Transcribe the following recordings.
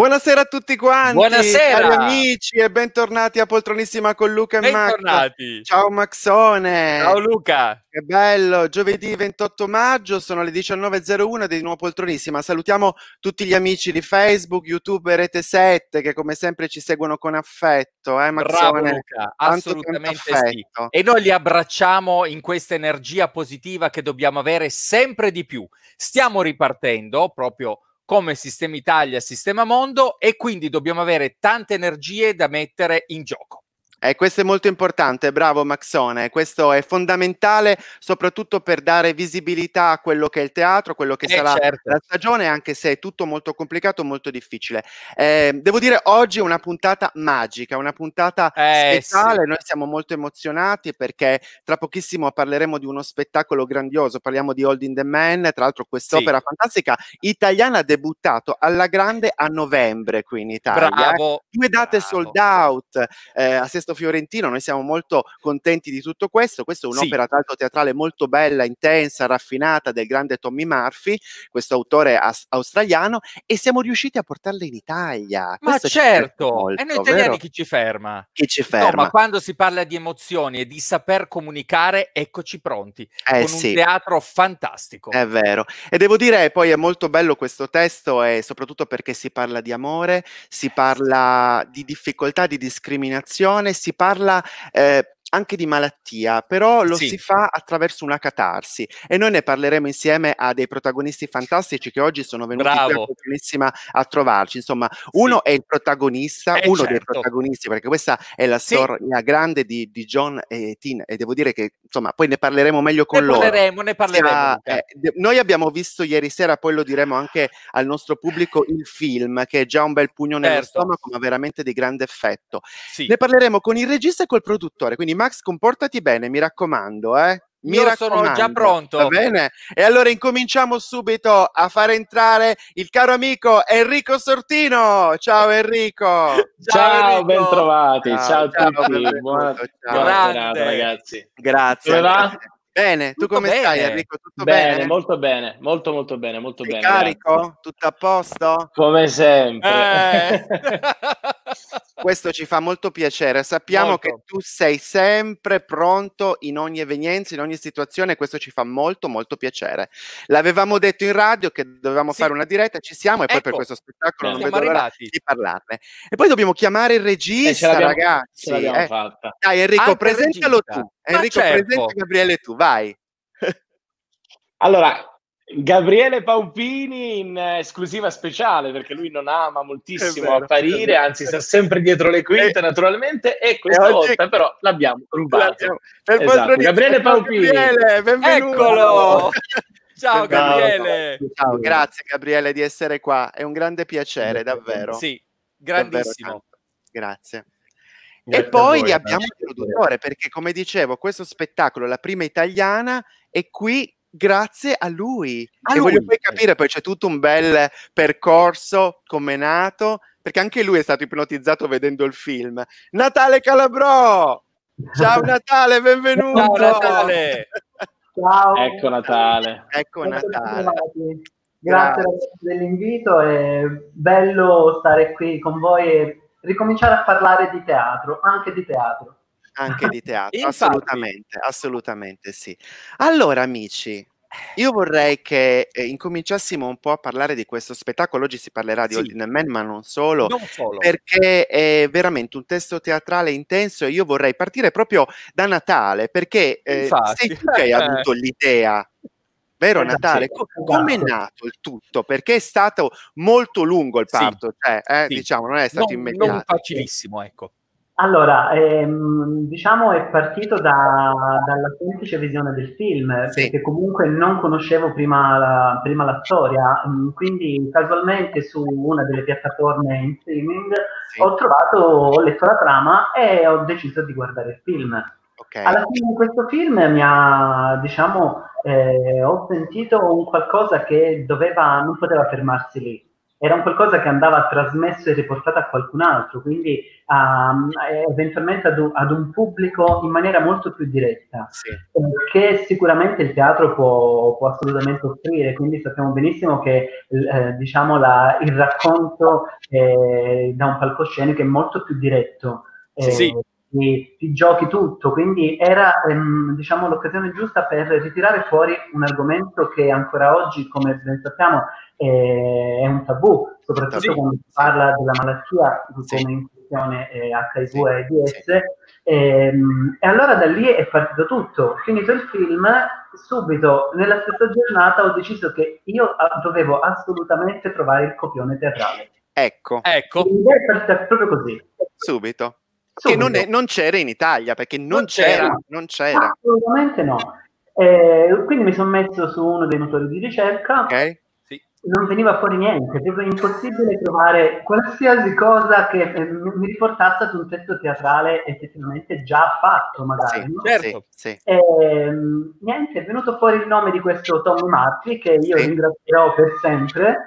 Buonasera a tutti quanti, Buonasera. cari amici, e bentornati a Poltronissima con Luca e Max. Bentornati. Ciao Maxone. Ciao Luca. Che bello, giovedì 28 maggio, sono le 19.01 di nuovo Poltronissima. Salutiamo tutti gli amici di Facebook, YouTube e Rete 7 che come sempre ci seguono con affetto, Maxone? Bravo Luca, assolutamente sì. E noi li abbracciamo in questa energia positiva che dobbiamo avere sempre di più. Stiamo ripartendo proprio come Sistema Italia, Sistema Mondo, e quindi dobbiamo avere tante energie da mettere in gioco. Questo è molto importante, bravo Maxone, questo è fondamentale soprattutto per dare visibilità a quello che è il teatro, quello che sarà la stagione, anche se è tutto molto complicato, molto difficile. Devo dire, oggi è una puntata magica, una puntata speciale, noi siamo molto emozionati perché tra pochissimo parleremo di uno spettacolo grandioso, parliamo di Holding the Man, tra l'altro quest'opera fantastica italiana, debuttato alla grande a novembre qui in Italia. Bravo. 2 date sold out, a Sesto Fiorentino, noi siamo molto contenti di tutto questo. Questa è un'opera tra l'altro teatrale molto bella, intensa, raffinata del grande Tommy Murphy, questo autore australiano, e siamo riusciti a portarla in Italia. Ma questo certo, molto, e noi italiani vero? chi ci ferma? Chi ci Insomma, ferma? quando si parla di emozioni e di saper comunicare, eccoci pronti, con un teatro fantastico. È vero, e devo dire poi è molto bello questo testo, e soprattutto perché si parla di amore, si parla di difficoltà, di discriminazione, si parla anche di malattia, però lo si fa attraverso una catarsi, e noi ne parleremo insieme a dei protagonisti fantastici che oggi sono venuti qui a Poltronissima a trovarci. Insomma, uno è il protagonista, uno dei protagonisti, perché questa è la storia grande di John e Tin, e devo dire che insomma poi ne parleremo meglio con loro. Ne parleremo. Noi abbiamo visto ieri sera, poi lo diremo anche al nostro pubblico, il film, che è già un bel pugno nello stomaco, ma veramente di grande effetto. Ne parleremo con il regista e col produttore, quindi Max, comportati bene, mi raccomando, Io sono già pronto. Va bene? E allora incominciamo subito a fare entrare il caro amico Enrico Sortino. Ciao Enrico. Ciao, bentrovati. Ciao a tutti. Buona serata, ragazzi. Grazie. Come va? Bene, tu come stai Enrico? Tutto bene? Molto bene, molto bene, molto Sei bene. Carico? Grazie. Tutto a posto? Come sempre. Questo ci fa molto piacere, sappiamo che tu sei sempre pronto in ogni evenienza, in ogni situazione, e questo ci fa molto piacere. L'avevamo detto in radio che dovevamo fare una diretta, ci siamo, e poi per questo spettacolo non vedo l'ora di parlarne. E poi dobbiamo chiamare il regista, ragazzi. Ce l'abbiamo fatta. Dai Enrico, presentalo tu. Enrico, presenta Gabriele tu, vai. Allora, Gabriele Paupini in esclusiva speciale, perché lui non ama moltissimo apparire, anzi sta sempre dietro le quinte naturalmente, e questa volta però l'abbiamo rubato. Gabriele Paupini. Gabriele, benvenuto. Eccolo. Ciao Gabriele. Ciao, grazie Gabriele di essere qua, è un grande piacere, davvero. Sì, grandissimo. Grazie. E poi abbiamo il produttore, perché come dicevo, questo spettacolo, la prima italiana, è qui grazie a lui. Voglio poi capire, poi c'è tutto un bel percorso, come è nato, perché anche lui è stato ipnotizzato vedendo il film. Natale Calabrò! Ciao Natale, benvenuto! Ciao Natale! Ciao! Ecco Natale! Ecco Natale! Grazie dell'invito, è bello stare qui con voi e ricominciare a parlare di teatro, anche di teatro. Anche di teatro, assolutamente sì. Allora amici, io vorrei che incominciassimo un po' a parlare di questo spettacolo. Oggi si parlerà di Holding the Man, ma non solo, perché è veramente un testo teatrale intenso, e io vorrei partire proprio da Natale, perché sei tu che hai avuto l'idea, vero Natale? Come è nato il tutto? Perché è stato molto lungo il parto, diciamo, non è stato immediato. Non facilissimo, ecco. Allora, diciamo è partito dalla semplice visione del film, perché comunque non conoscevo prima la storia, quindi casualmente su una delle piattaforme in streaming ho letto la trama e ho deciso di guardare il film. Alla fine questo film mi ha, diciamo, ho sentito un qualcosa che non poteva fermarsi lì. era un qualcosa che andava trasmesso e riportato a qualcun altro, quindi eventualmente ad un pubblico in maniera molto più diretta, sì. Che sicuramente il teatro può assolutamente offrire, quindi sappiamo benissimo che diciamo il racconto da un palcoscenico è molto più diretto. Sì. Ti giochi tutto, quindi era diciamo l'occasione giusta per ritirare fuori un argomento che ancora oggi, come ben sappiamo, è un tabù, soprattutto quando si parla della malattia come in questione HIV e AIDS. E allora da lì è partito tutto. Finito il film, subito nella stessa giornata ho deciso che io dovevo assolutamente trovare il copione teatrale. Ecco. L'idea è partita proprio così. Subito. Che non c'era in Italia, perché non c'era. Assolutamente no. Quindi mi sono messo su uno dei motori di ricerca. Ok. Non veniva fuori niente, è proprio impossibile trovare qualsiasi cosa che mi riportasse ad un testo teatrale effettivamente già fatto, magari. Sì, no? Certo. Sì. Niente, è venuto fuori il nome di questo Tommy Marchi, che io ringrazierò per sempre.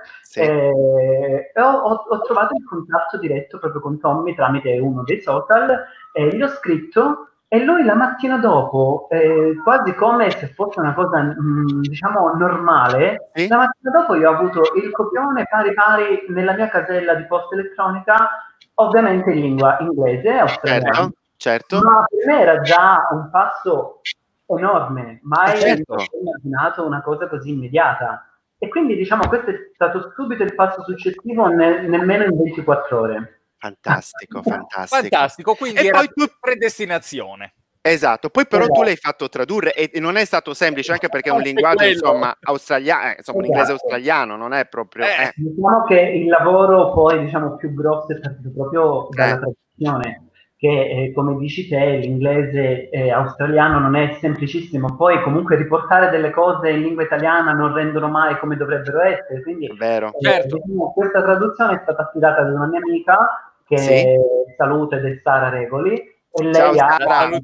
Ho trovato il contatto diretto proprio con Tommy tramite uno dei social, gli ho scritto. E lui la mattina dopo, quasi come se fosse una cosa, diciamo, normale, la mattina dopo io ho avuto il copione pari nella mia casella di posta elettronica, ovviamente in lingua inglese e australiana. Certo. Ma per me era già un passo enorme, mai ho immaginato una cosa così immediata. E quindi, diciamo, questo è stato subito il passo successivo nemmeno in 24 ore. Fantastico, quindi era poi predestinazione. Esatto, poi però tu l'hai fatto tradurre e non è stato semplice, anche perché è un linguaggio insomma australiano, un inglese australiano, non è proprio Diciamo che il lavoro poi diciamo più grosso è partito proprio dalla traduzione, che come dici te l'inglese australiano non è semplicissimo, poi comunque riportare delle cose in lingua italiana non rendono mai come dovrebbero essere, quindi diciamo, questa traduzione è stata affidata ad una mia amica che saluto, ed è Sara Regoli, e lei ha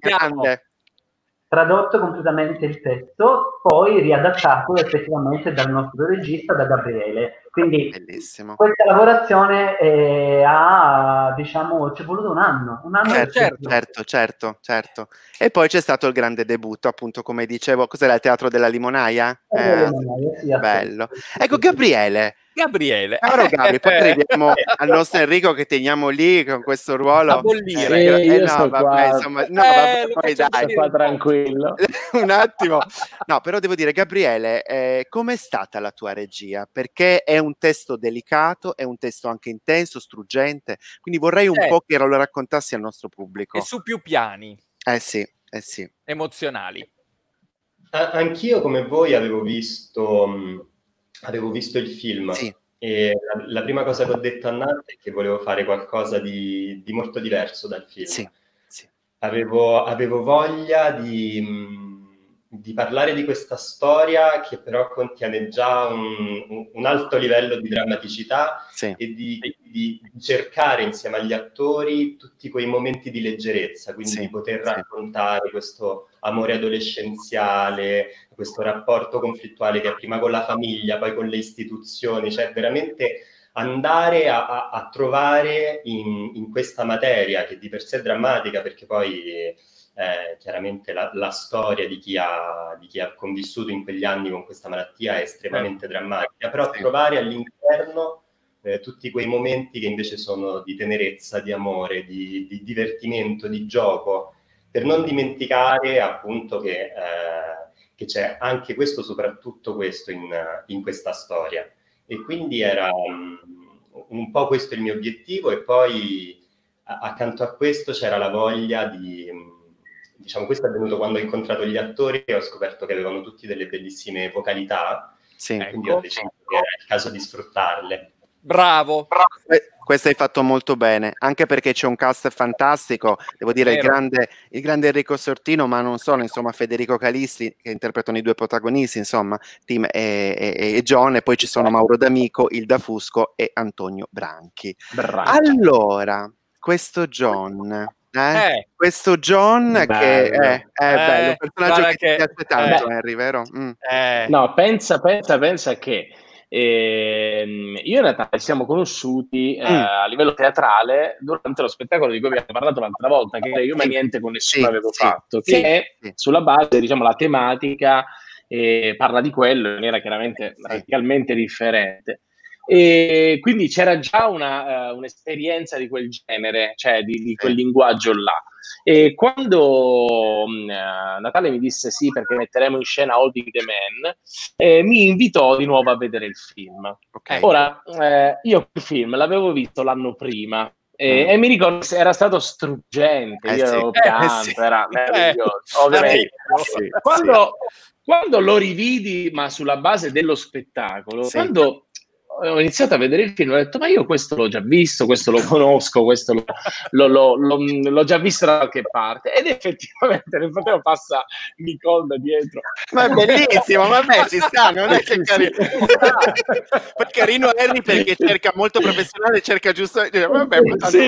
tradotto completamente il testo, poi riadattato effettivamente dal nostro regista, da Gabriele. Quindi bellissimo. Questa lavorazione diciamo, ci è voluto un anno. Certo. E poi c'è stato il grande debutto, appunto, come dicevo, cos'era il Teatro della Limonaia? Bello. Ecco, Gabriele. Caro Gabi, poi arriviamo al nostro Enrico che teniamo lì con questo ruolo. A bollire. Io sto qua. Poi dai. Qua tranquillo. Un attimo. No, però devo dire, Gabriele, com'è stata la tua regia? Perché è un testo delicato, è un testo anche intenso, struggente, quindi vorrei un po' che lo raccontassi al nostro pubblico. E su più piani. Sì. Emozionali. Anch'io, come voi, avevo visto il film e la prima cosa che ho detto a Nante è che volevo fare qualcosa di molto diverso dal film. Avevo voglia di parlare di questa storia che però contiene già un alto livello di drammaticità e di cercare insieme agli attori tutti quei momenti di leggerezza, quindi di poter raccontare questo amore adolescenziale, questo rapporto conflittuale che è prima con la famiglia, poi con le istituzioni, cioè veramente andare a trovare in questa materia, che di per sé è drammatica, perché poi chiaramente la storia di chi ha convissuto in quegli anni con questa malattia è estremamente drammatica, però trovare all'interno tutti quei momenti che invece sono di tenerezza, di amore, di divertimento, di gioco, per non dimenticare appunto che c'è anche questo, soprattutto questo in questa storia. E quindi era un po' questo il mio obiettivo, e poi accanto a questo c'era la voglia diciamo, questo è avvenuto quando ho incontrato gli attori e ho scoperto che avevano tutti delle bellissime vocalità, quindi ho deciso che era il caso di sfruttarle. Bravo. Questo hai fatto molto bene, anche perché c'è un cast fantastico, devo dire il grande Enrico Sortino, ma non solo, insomma Federico Calisti che interpretano i due protagonisti, insomma Tim e John, e poi ci sono Mauro D'Amico, Ilda Fusco e Antonio Branchi. Allora, questo John che è bello, un personaggio che ti piace tanto, Henry, vero? No, pensa che io e Natale siamo conosciuti a livello teatrale durante lo spettacolo di cui abbiamo parlato l'altra volta, che io ma niente con nessuno avevo fatto, che è sulla base, diciamo, la tematica parla di quello in maniera chiaramente radicalmente differente. E quindi c'era già un'esperienza di quel genere, cioè di quel linguaggio là. E quando Natale mi disse sì, perché metteremo in scena Holding the Man, mi invitò di nuovo a vedere il film. Ora, io il film l'avevo visto l'anno prima e mi ricordo che era stato struggente, io avevo pianto, era meraviglioso. Ovviamente. Quando lo rividi, ma sulla base dello spettacolo, quando ho iniziato a vedere il film, ho detto, ma io questo l'ho già visto, questo lo conosco, questo l'ho già visto da qualche parte. Ed effettivamente nel frattempo passa Nicole da dietro. Ma è bellissimo, vabbè, ci sta, non è che carino. Poi carino Harry perché cerca molto professionale, cerca giusto... Vabbè,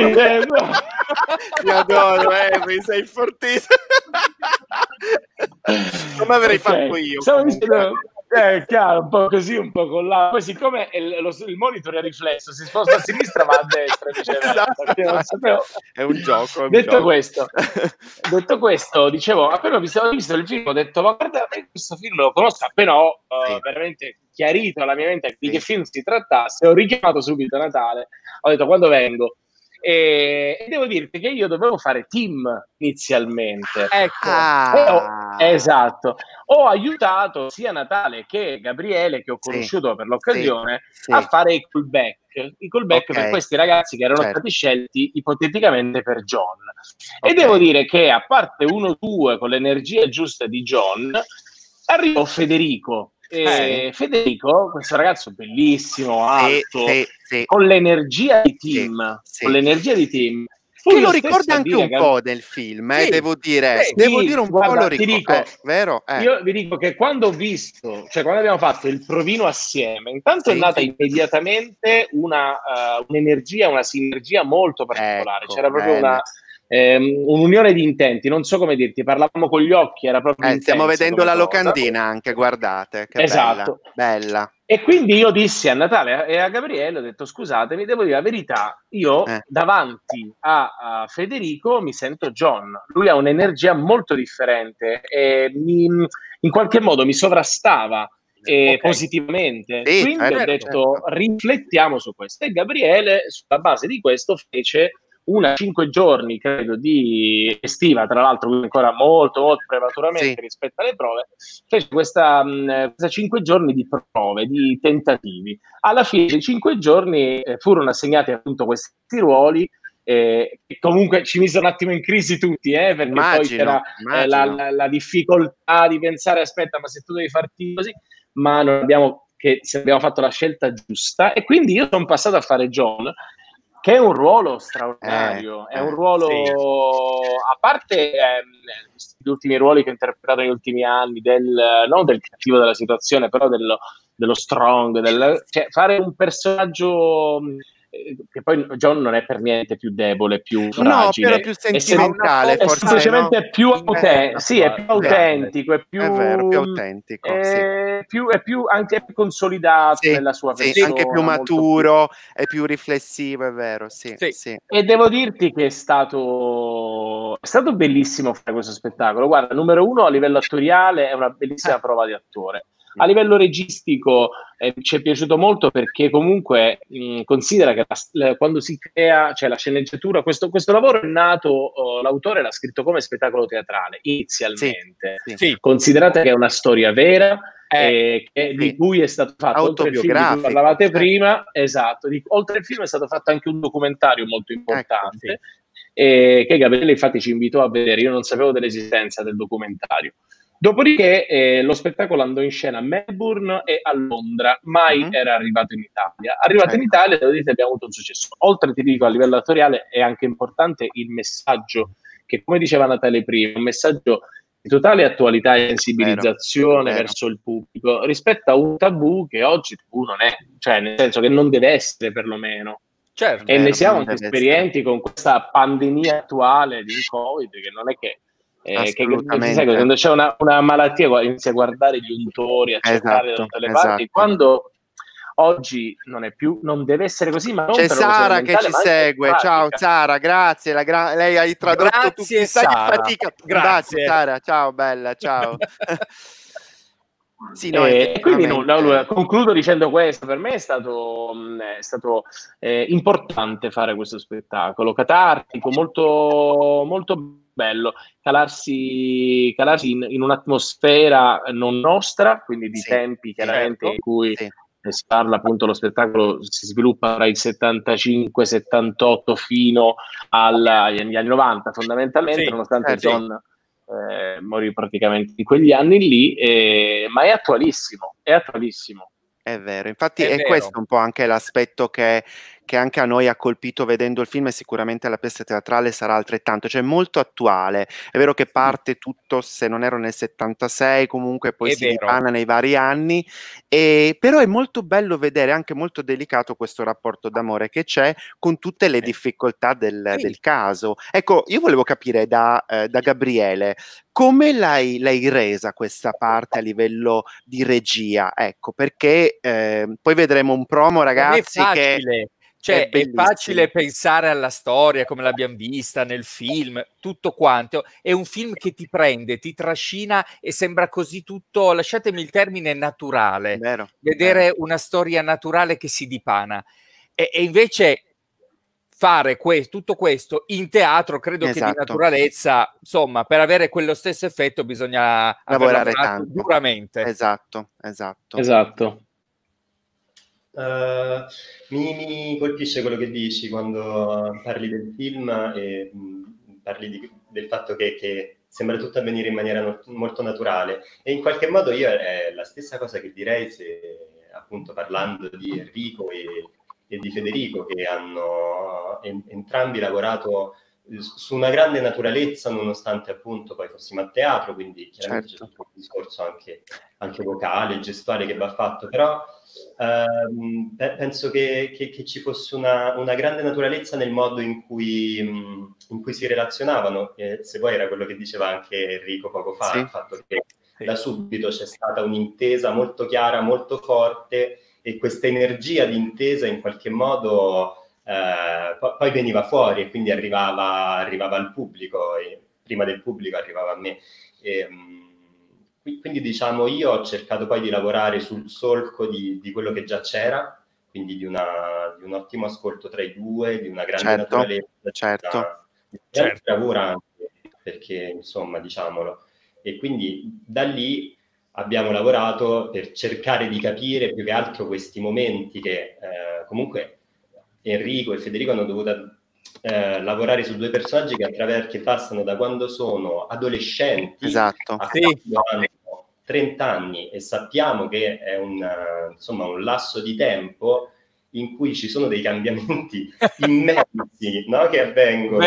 ti adoro, Harry, sei fortissimo. Come avrei fatto io. Chiaro, un po' così, un po' con là. Poi siccome il monitor è riflesso, si sposta a sinistra va a destra, esatto. È un gioco. Detto questo, dicevo, appena ho visto il film, ho detto, ma guarda, questo film lo conosco, appena ho veramente chiarito alla mia mente di che film si trattasse, ho richiamato subito Natale, ho detto, quando vengo? E devo dirti che io dovevo fare team inizialmente. Esatto, ho aiutato sia Natale che Gabriele, che ho conosciuto per l'occasione, a fare i callback per questi ragazzi che erano stati scelti ipoteticamente per John. E devo dire che a parte 1-2 con l'energia giusta di John, arrivò Federico. Federico, questo ragazzo bellissimo, alto, con l'energia di team, che lo ricorda anche un po' del film, devo dire un po' lo ricordo, vero? Io vi dico che quando ho visto, cioè quando abbiamo fatto il provino assieme, intanto è nata immediatamente un'energia, una sinergia molto particolare, c'era proprio un'unione di intenti, non so come dirti, parlavamo con gli occhi, era proprio stiamo vedendo la locandina anche, guardate, che bella. E quindi io dissi a Natale e a Gabriele, ho detto, scusatemi, devo dire la verità, io davanti a Federico mi sento John, lui ha un'energia molto differente e in qualche modo mi sovrastava positivamente, quindi ho detto riflettiamo su questo, e Gabriele sulla base di questo fece una 5 giorni, credo, di estiva, tra l'altro ancora molto, molto prematuramente rispetto alle prove, fece questa 5 giorni di prove, di tentativi. Alla fine dei 5 giorni furono assegnati appunto questi ruoli, che comunque ci misero un attimo in crisi tutti, perché poi c'era la difficoltà di pensare, aspetta, ma se tu devi farti così, ma non abbiamo fatto la scelta giusta, e quindi io sono passato a fare John, che è un ruolo straordinario, è un ruolo, a parte gli ultimi ruoli che ho interpretato negli ultimi anni, non del cattivo della situazione, però dello strong, cioè fare un personaggio che poi John non è per niente più debole, più fragile, però più sentimentale, è semplicemente più autentico, è più autentico, è più anche più consolidato nella sua persona, anche più maturo, è più riflessivo, è vero, sì. E devo dirti che è stato bellissimo fare questo spettacolo. Guarda, numero uno, a livello attoriale è una bellissima prova di attore. A livello registico ci è piaciuto molto, perché comunque considera che quando si crea, cioè la sceneggiatura, questo lavoro è nato, l'autore l'ha scritto come spettacolo teatrale inizialmente. Considerate che è una storia vera, di cui è stato fatto, oltre al film di cui parlavate prima, oltre al film è stato fatto anche un documentario molto importante, che Gabriele infatti ci invitò a vedere. Io non sapevo dell'esistenza del documentario. Dopodiché lo spettacolo andò in scena a Melbourne e a Londra, mai era arrivato in Italia. Arrivato in Italia, devo dire che abbiamo avuto un successo. Oltre, ti dico, a livello attoriale è anche importante il messaggio, che come diceva Natale prima, un messaggio di totale attualità e sensibilizzazione verso il pubblico, rispetto a un tabù che oggi tabù non è, cioè nel senso che non deve essere, perlomeno. E ne siamo anche esperienti con questa pandemia attuale di Covid, che non è che quando c'è una malattia inizi a guardare gli untori, a cercare da tutte le parti. Quando oggi non deve essere così, ma non c'è per Sara che mentale, ci segue, ciao Sara, grazie, lei hai tradotto tutti, fatica. Grazie Sara, ciao bella, ciao. Sì, no, e quindi concludo dicendo questo: per me è stato importante fare questo spettacolo catartico, molto, molto bello, calarsi in un'atmosfera non nostra, quindi di tempi chiaramente in cui si parla, appunto, lo spettacolo si sviluppa tra il 75-78 fino agli anni 90 fondamentalmente, nonostante John morì praticamente in quegli anni lì, ma è attualissimo, è attualissimo. È vero, infatti è questo un po' anche l'aspetto che anche a noi ha colpito vedendo il film, e sicuramente alla pièce teatrale sarà altrettanto, cioè molto attuale. È vero che parte tutto, se non ero nel 76, comunque poi si dipana nei vari anni, però è molto bello vedere, anche molto delicato, questo rapporto d'amore che c'è con tutte le difficoltà del caso. Ecco, io volevo capire da Gabriele, come l'hai resa questa parte a livello di regia? Ecco, perché poi vedremo un promo, ragazzi, che è facile pensare alla storia come l'abbiamo vista nel film, tutto quanto. È un film che ti prende, ti trascina e sembra così tutto, lasciatemi il termine, naturale. Vedere una storia naturale che si dipana. E invece fare tutto questo in teatro, credo che di naturalezza, insomma, per avere quello stesso effetto bisogna lavorare tanto, duramente. Esatto. Mi colpisce quello che dici quando parli del film e parli del fatto che sembra tutto avvenire in maniera molto naturale, e in qualche modo io è la stessa cosa che direi se, appunto, parlando di Enrico e di Federico, che hanno entrambi lavorato su una grande naturalezza, nonostante appunto poi fossimo a teatro, quindi chiaramente c'è tutto un discorso anche vocale, gestuale che va fatto, però penso che ci fosse una grande naturalezza nel modo in cui si relazionavano, se poi era quello che diceva anche Enrico poco fa, il fatto che da subito c'è stata un'intesa molto chiara, molto forte, e questa energia di intesa in qualche modo poi veniva fuori e quindi arrivava al pubblico, e prima del pubblico arrivava a me. Quindi diciamo, io ho cercato poi di lavorare sul solco di quello che già c'era, quindi di un ottimo ascolto tra i due, di una grande naturalezza, di bravura anche, perché insomma, diciamolo. E quindi da lì abbiamo lavorato per cercare di capire più che altro questi momenti che comunque Enrico e Federico hanno dovuto lavorare su due personaggi che passano da quando sono adolescenti a quando hanno 30 anni, e sappiamo che è un lasso di tempo in cui ci sono dei cambiamenti immensi, no? Che avvengono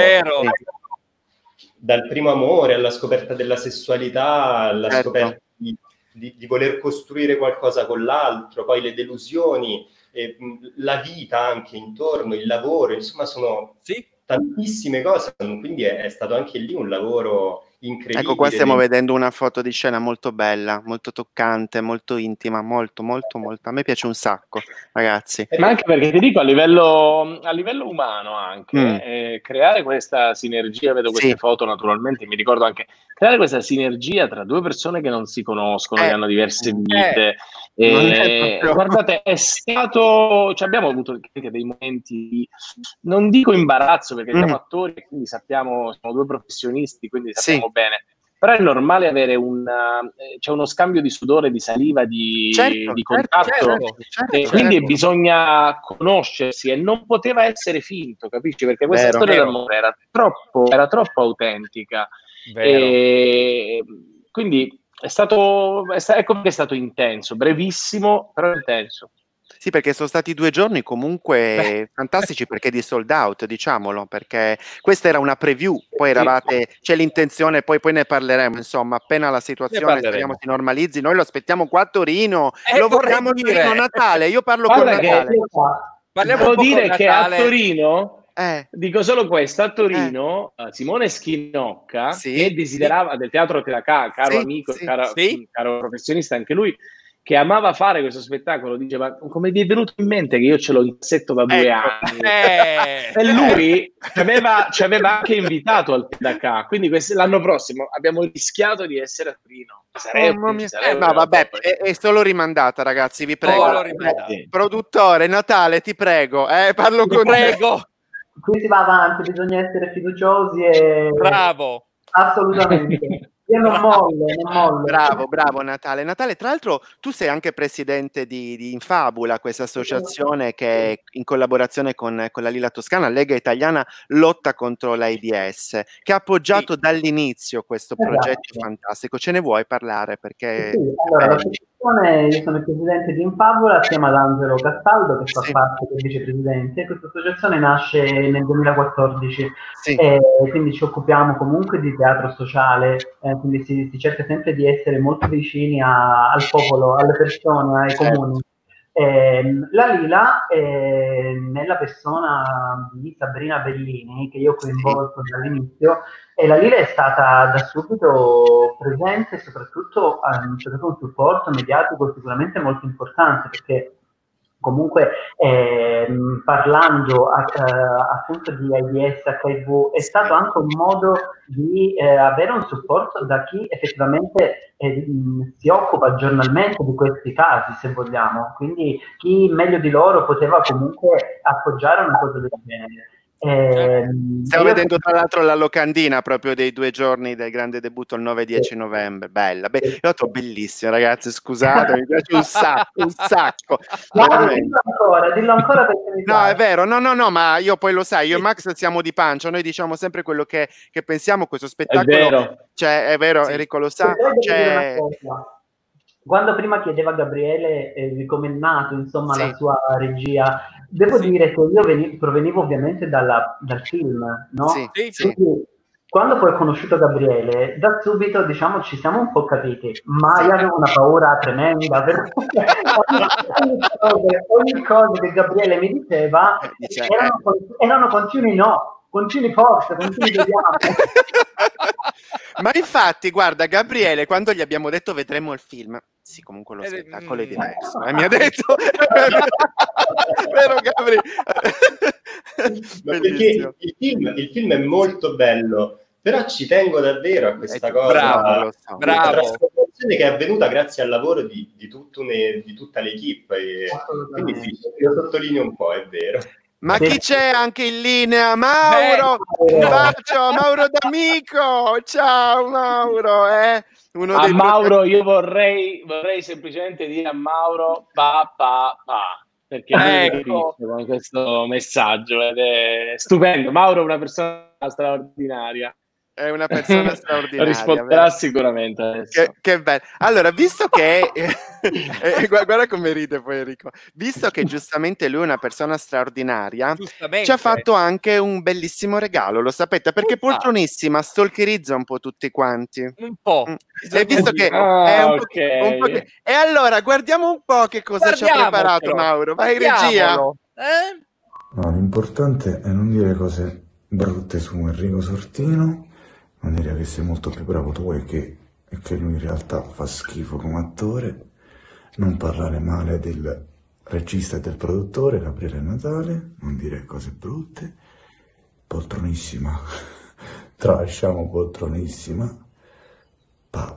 dal primo amore alla scoperta della sessualità, alla scoperta di voler costruire qualcosa con l'altro, poi le delusioni, la vita anche intorno, il lavoro, insomma sono tantissime cose, quindi è stato anche lì un lavoro incredibile. Ecco, qua stiamo vedendo una foto di scena molto bella, molto toccante, molto intima, molto, a me piace un sacco, ragazzi. Ma anche perché ti dico, a livello umano anche, creare questa sinergia, vedo queste foto naturalmente, mi ricordo anche, creare questa sinergia tra due persone che non si conoscono, che hanno diverse vite, guardate, è stato, abbiamo avuto anche dei momenti di, non dico imbarazzo, perché siamo attori e quindi sappiamo, siamo due professionisti, quindi sappiamo bene, però è normale avere c'è uno scambio di sudore, di saliva, di contatto, e quindi bisogna conoscersi, e non poteva essere finto, capisci? Perché questa storia d'amore era troppo autentica, e quindi ecco perché è stato intenso, brevissimo, però intenso. Sì, perché sono stati 2 giorni comunque fantastici, perché di sold out, diciamolo, perché questa era una preview, poi c'è l'intenzione, poi ne parleremo, insomma, appena la situazione speriamo si normalizzi, noi lo aspettiamo qua a Torino, lo vogliamo a Torino Natale, io parlo con Natale. Devo dire che a Torino, dico solo questo, a Torino Simone Schinocca, che desiderava del teatro, caro amico, caro professionista anche lui, che amava fare questo spettacolo, dice: ma come vi è venuto in mente che io ce l'ho in cassetto da 2 anni? E lui ci aveva anche invitato al Pindacà, quindi l'anno prossimo abbiamo rischiato di essere a Torino. No, vabbè, è solo rimandata, ragazzi, vi prego. Produttore, Natale, ti prego, parlo con prego. Qui si va avanti, bisogna essere fiduciosi e... Bravo. Assolutamente. Io non mollo. Bravo Natale. Natale, tra l'altro tu sei anche presidente di Infabula, questa associazione che in collaborazione con la Lilla Toscana, Lega Italiana Lotta contro l'AIDS, che ha appoggiato dall'inizio questo progetto fantastico. Ce ne vuoi parlare? Perché allora, l'associazione, io sono il presidente di Infabula assieme ad Angelo Castaldo, che fa parte del vicepresidente. Questa associazione nasce nel 2014 e quindi ci occupiamo comunque di teatro sociale, quindi si cerca sempre di essere molto vicini al popolo, alle persone, ai comuni. La Lila, nella persona di Sabrina Bellini, che io ho coinvolto dall'inizio, e la Lila è stata da subito presente e soprattutto c'è stato un supporto mediatico sicuramente molto importante, perché comunque parlando appunto di AIDS, HIV, è stato anche un modo di avere un supporto da chi effettivamente si occupa giornalmente di questi casi, se vogliamo, quindi chi meglio di loro poteva comunque appoggiare una cosa del genere. Stiamo vedendo tra l'altro la locandina proprio dei 2 giorni del grande debutto il 9-10 novembre, bella, bellissima, ragazzi, scusate, mi piace un sacco. Dillo ancora perché mi no, è vero, no, ma io poi lo sai, io e Max siamo di pancia, noi diciamo sempre quello che pensiamo, questo spettacolo, è vero, Enrico lo sa, quando prima chiedeva a Gabriele come è nato, insomma, la sua regia, devo dire che io provenivo ovviamente dal film, no? Quindi, quando poi ho conosciuto Gabriele, da subito, diciamo, ci siamo un po' capiti, ma io avevo una paura tremenda, perché ogni cosa che Gabriele mi diceva erano continui forze, continui vediamo. Ma infatti, guarda, Gabriele, quando gli abbiamo detto vedremo il film, sì, comunque lo spettacolo è diverso, mi ha detto, vero Gabri? Perché il film è molto bello, però ci tengo davvero a questa cosa. Bravo. La trasformazione che è avvenuta grazie al lavoro di tutta l'equipe, quindi sì, lo sottolineo un po', è vero. Ma chi c'è anche in linea? Mauro! Un bacio, Mauro D'Amico! Ciao Mauro! Mauro, io vorrei semplicemente dire a Mauro pa, perché con questo messaggio ed è stupendo. Mauro è una persona straordinaria. È una persona straordinaria. Risponderà sicuramente adesso. Che bello. Allora, visto che guarda come ride poi Enrico, visto che giustamente lui è una persona straordinaria, ci ha fatto anche un bellissimo regalo, lo sapete, perché Poltronissima stalkerizza un po' tutti quanti. Un po'. E visto che è un po', e allora guardiamo un po' che cosa ci ha preparato Mauro. Vai regia. No, l'importante è non dire cose brutte su Enrico Sortino, non dire che sei molto più bravo tu e che lui in realtà fa schifo come attore, non parlare male del regista e del produttore Gabriele Natale, non dire cose brutte. Poltronissima, tralasciamo Poltronissima, pa.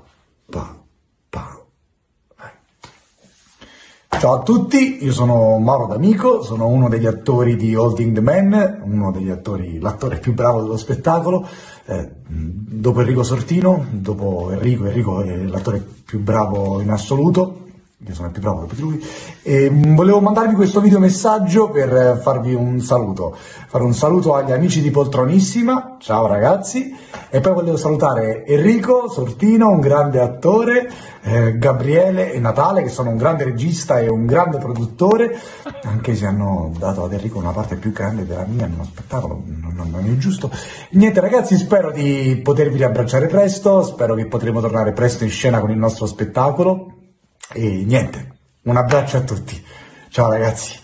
Ciao a tutti, io sono Mauro D'Amico, sono uno degli attori di Holding the Man, l'attore più bravo dello spettacolo, dopo Enrico Sortino, dopo Enrico è l'attore più bravo in assoluto, io sono il più bravo dopo di lui, e volevo mandarvi questo video messaggio per farvi un saluto, fare un saluto agli amici di Poltronissima, ciao ragazzi, e poi volevo salutare Enrico Sortino, un grande attore, Gabriele e Natale, che sono un grande regista e un grande produttore, anche se hanno dato ad Enrico una parte più grande della mia in uno spettacolo, non è giusto. Niente ragazzi, spero di potervi riabbracciare presto, spero che potremo tornare presto in scena con il nostro spettacolo. E niente, un abbraccio a tutti. Ciao ragazzi.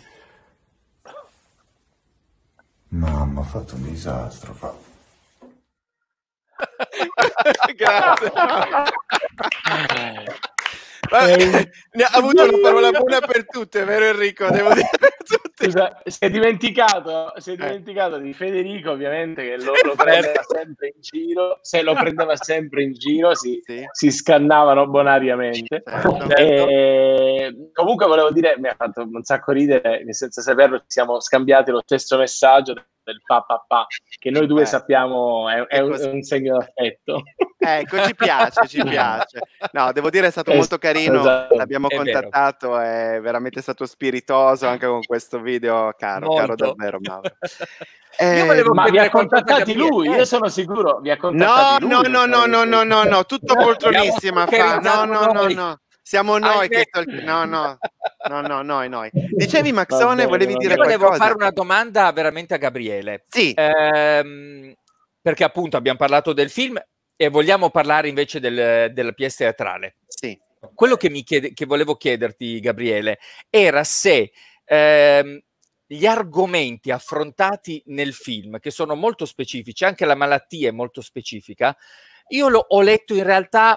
Mamma, ho fatto un disastro. Grazie. Ne ha avuto una parola buona per tutte, vero Enrico? Devo dire per tutti. Scusa, si è dimenticato di Federico, ovviamente, che lo prendeva sempre in giro. Se lo prendeva sempre in giro, si scannavano bonariamente. Comunque volevo dire, mi ha fatto un sacco ridere che senza saperlo ci siamo scambiati lo stesso messaggio del papà, che noi due sappiamo è un segno d'affetto. Ecco, ci piace. No, devo dire è stato molto carino, esatto. L'abbiamo contattato, è veramente stato spiritoso anche con questo video, caro davvero Mauro. Ma vi ha contattati lui? Io sono sicuro vi ha contattati lui. No, tutto poltronissima no. Siamo noi che noi. Dicevi Maxone, volevi dire qualcosa? Volevo fare una domanda veramente a Gabriele. Sì. Perché appunto abbiamo parlato del film e vogliamo parlare invece della pièce teatrale. Sì. Quello che volevo chiederti, Gabriele, era se gli argomenti affrontati nel film, che sono molto specifici, anche la malattia è molto specifica, io ho letto in realtà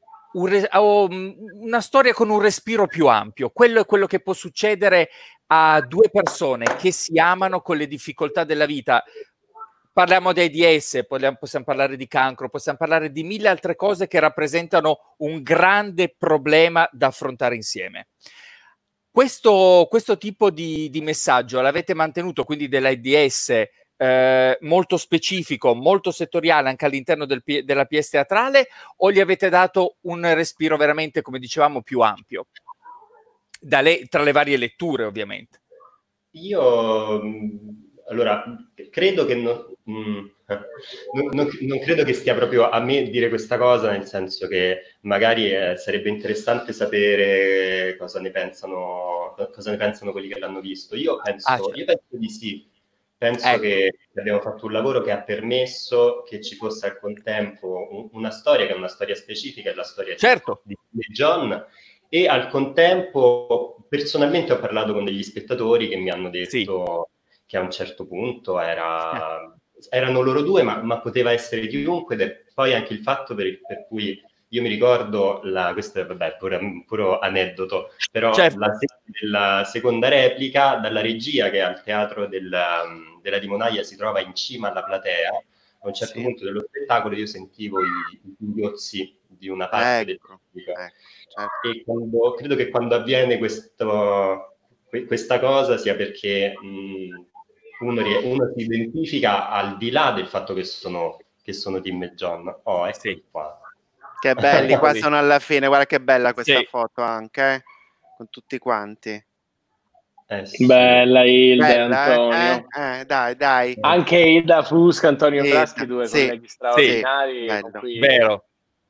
una storia con un respiro più ampio. Quello è quello che può succedere a due persone che si amano con le difficoltà della vita. Parliamo di AIDS, possiamo parlare di cancro, possiamo parlare di mille altre cose che rappresentano un grande problema da affrontare insieme. Questo tipo di messaggio l'avete mantenuto, quindi dell'AIDS, molto specifico, molto settoriale anche all'interno della pièce teatrale, o gli avete dato un respiro veramente, come dicevamo, più ampio? Tra le varie letture, ovviamente. Io, allora, credo che non credo che stia proprio a me dire questa cosa, nel senso che magari sarebbe interessante sapere cosa ne pensano quelli che l'hanno visto. Io penso di sì. Penso che abbiamo fatto un lavoro che ha permesso che ci fosse al contempo una storia che è una storia specifica, è la storia di John, e al contempo personalmente ho parlato con degli spettatori che mi hanno detto che a un certo punto erano loro due, ma poteva essere chiunque, ed è poi anche il fatto per cui io mi ricordo, questo è puro aneddoto, però la seconda replica dalla regia che al teatro della Limonaia si trova in cima alla platea. A un certo punto dello spettacolo io sentivo i singhiozzi di una parte del pubblico. E credo che quando avviene questa cosa sia perché uno si identifica al di là del fatto che sono Tim e John. Eccoli qua. Che belli, qua sono alla fine, guarda che bella questa foto anche, con tutti quanti. Bella Hilda, Antonio. Dai. Anche Hilda Fusca, Antonio Braschi, due colleghi straordinari. Vero.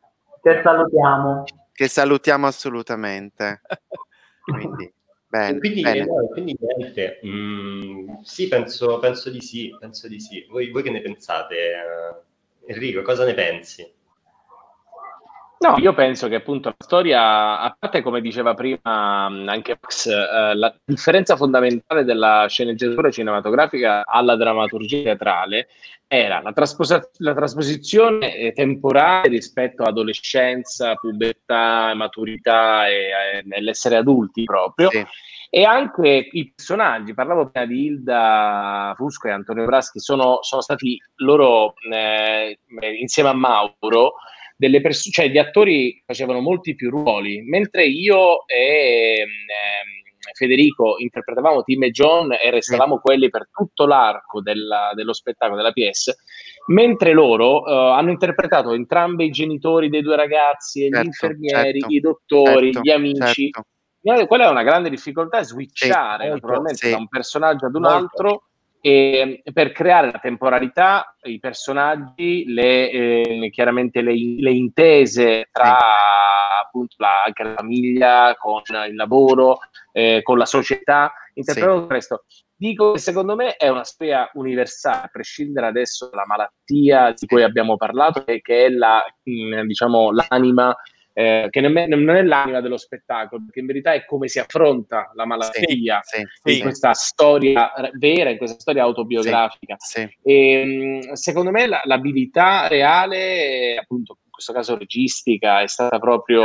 Che salutiamo assolutamente. Quindi, bene. Quindi niente. Sì, penso di sì. Voi che ne pensate? Enrico, cosa ne pensi? No, io penso che appunto la storia, a parte come diceva prima anche Max, la differenza fondamentale della sceneggiatura cinematografica alla drammaturgia teatrale era la trasposizione temporale rispetto a adolescenza, pubertà, maturità e l'essere adulti proprio. Sì. E anche i personaggi, parlavo prima di Hilda Fusco e Antonio Braschi, sono stati loro insieme a Mauro, cioè gli attori facevano molti più ruoli, mentre io e Federico interpretavamo Tim e John e restavamo quelli per tutto l'arco dello spettacolo, della pièce, mentre loro hanno interpretato entrambi i genitori dei due ragazzi, gli infermieri, i dottori, gli amici. Quella è una grande difficoltà, switchare naturalmente da un personaggio ad un altro. E per creare la temporalità, i personaggi, chiaramente le intese tra appunto anche la famiglia, con il lavoro, con la società, interpretando questo. Dico che secondo me è una storia universale, a prescindere adesso dalla malattia di cui abbiamo parlato, che è l'anima, che non è l'anima dello spettacolo, perché in verità è come si affronta la malattia in questa storia vera, in questa storia autobiografica. E secondo me l'abilità reale, appunto in questo caso registica, è stata proprio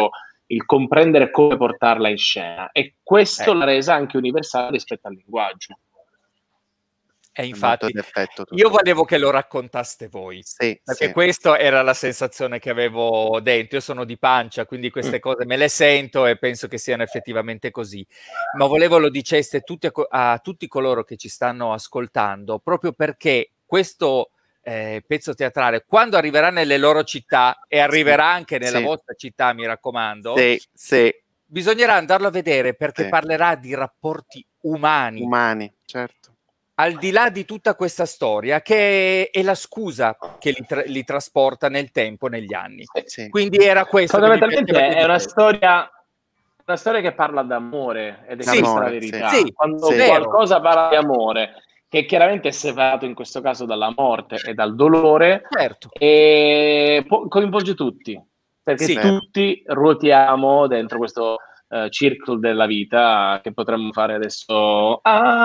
il comprendere come portarla in scena, e questo l'ha resa anche universale rispetto al linguaggio. E infatti io volevo che lo raccontaste voi, perché questa era la sensazione che avevo dentro. Io sono di pancia, quindi queste cose me le sento e penso che siano effettivamente così, ma volevo lo diceste a tutti coloro che ci stanno ascoltando, proprio perché questo pezzo teatrale, quando arriverà nelle loro città, e arriverà anche nella vostra città, mi raccomando, bisognerà andarlo a vedere, perché parlerà di rapporti umani, certo. Al di là di tutta questa storia, che è la scusa che li trasporta nel tempo, negli anni. Quindi era questo. Fondamentalmente è una storia che parla d'amore, ed è questa la verità. Quando qualcosa parla di amore, che chiaramente è separato in questo caso dalla morte e dal dolore, e coinvolge tutti, perché tutti ruotiamo dentro questo circolo della vita, che potremmo fare adesso.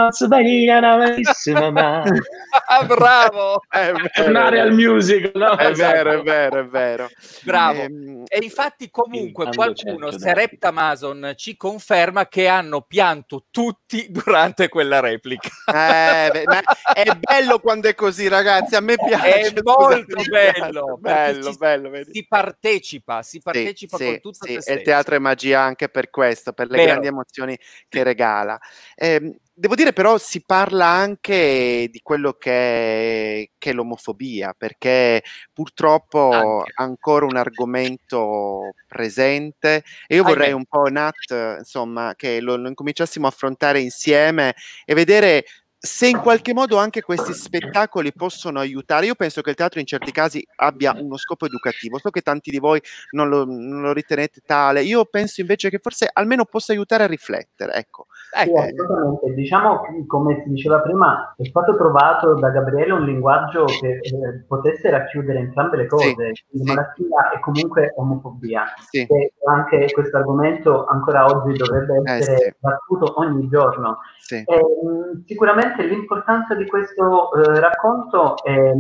Bravo! Tornare al musical, no? È vero. Bravo. E infatti comunque qualcuno, Serepta Mason, ci conferma che hanno pianto tutti durante quella replica. Ma è bello quando è così, ragazzi, a me piace. È molto bello. Bello. Si partecipa con tutto se stesso. E il teatro è magia anche per questo, per le grandi emozioni che regala. Devo dire però si parla anche di quello che è l'omofobia, perché purtroppo ancora un argomento presente, e io vorrei un po', Nat, insomma, che lo incominciassimo a affrontare insieme e vedere se in qualche modo anche questi spettacoli possono aiutare. Io penso che il teatro in certi casi abbia uno scopo educativo, so che tanti di voi non lo ritenete tale, io penso invece che forse almeno possa aiutare a riflettere, ecco. Sì, assolutamente. Diciamo, come si diceva prima, è stato trovato da Gabriele un linguaggio che potesse racchiudere entrambe le cose, malattia e comunque omofobia. E anche questo argomento ancora oggi dovrebbe essere battuto ogni giorno. Sicuramente l'importanza di questo racconto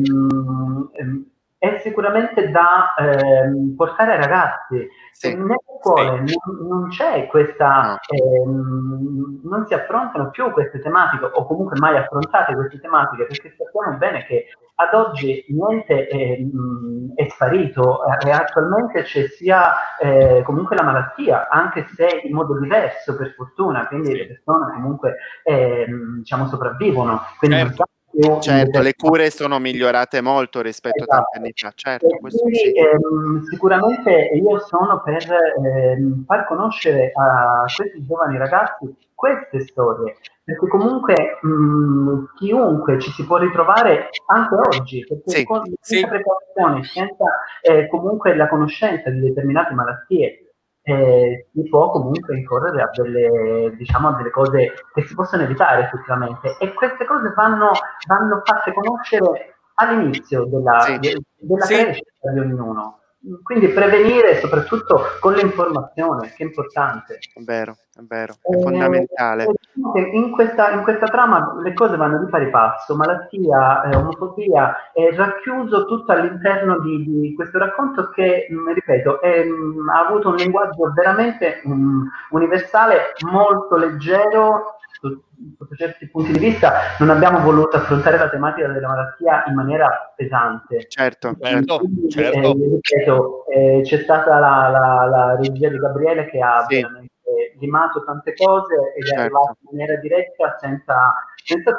è sicuramente da portare ai ragazzi. Nelle scuole non c'è questa, non si affrontano più queste tematiche, o comunque mai affrontate queste tematiche, perché sappiamo bene che ad oggi niente è sparito, e attualmente c'è sia comunque la malattia, anche se in modo diverso, per fortuna, quindi le persone comunque diciamo sopravvivono. Quindi certo, le cure sono migliorate molto rispetto a tanti anni fa, certo. Quindi sicuramente io sono per far conoscere a questi giovani ragazzi queste storie, perché comunque chiunque ci si può ritrovare anche oggi, perché senza precauzioni, senza comunque la conoscenza di determinate malattie, si può comunque incorrere a delle, diciamo, a delle cose che si possono evitare effettivamente, e queste cose vanno fatte conoscere all'inizio della crescita di ognuno. Quindi prevenire soprattutto con l'informazione, che è importante. È vero, è fondamentale. In questa trama le cose vanno di pari passo, malattia, omofobia, è racchiuso tutto all'interno di questo racconto che, ripeto, ha avuto un linguaggio veramente universale, molto leggero. Sotto certi punti di vista non abbiamo voluto affrontare la tematica della malattia in maniera pesante. Certo. Quindi, ripeto, c'è stata la regia di Gabriele che ha veramente limato tante cose ed è arrivato in maniera diretta, senza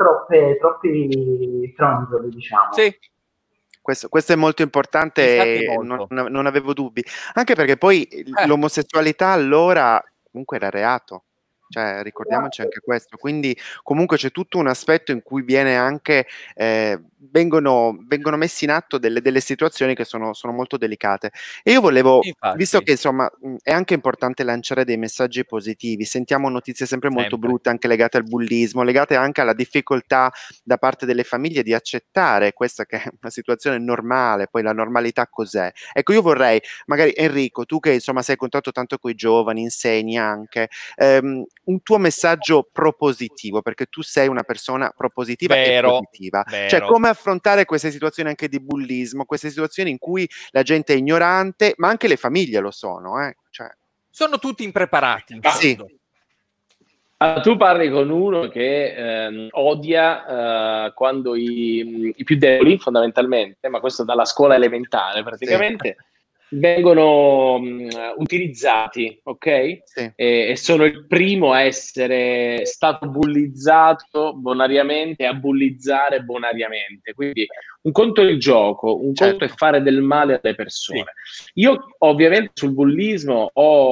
troppi fronzoli, diciamo. Questo è molto importante, non avevo dubbi, anche perché poi l'omosessualità allora comunque era reato. Cioè, ricordiamoci anche questo, quindi comunque c'è tutto un aspetto in cui viene anche vengono messi in atto delle situazioni che sono molto delicate, e io volevo, visto che insomma è anche importante lanciare dei messaggi positivi, sentiamo notizie sempre molto brutte anche legate al bullismo, legate anche alla difficoltà da parte delle famiglie di accettare questa che è una situazione normale. Poi la normalità cos'è? Ecco, io vorrei magari, Enrico, tu che insomma sei a contatto tanto con i giovani, insegni anche, un tuo messaggio propositivo, perché tu sei una persona propositiva e positiva. Cioè, come affrontare queste situazioni anche di bullismo, queste situazioni in cui la gente è ignorante, ma anche le famiglie lo sono, Cioè. sono tutti impreparati. Sì. Tu parli con uno che odia quando i più deboli, fondamentalmente, ma questo dalla scuola elementare praticamente, vengono utilizzati, ok? Sì. E sono il primo a essere stato bullizzato bonariamente e a bullizzare bonariamente. Quindi un conto è il gioco, un conto è fare del male alle persone. Sì. Io ovviamente sul bullismo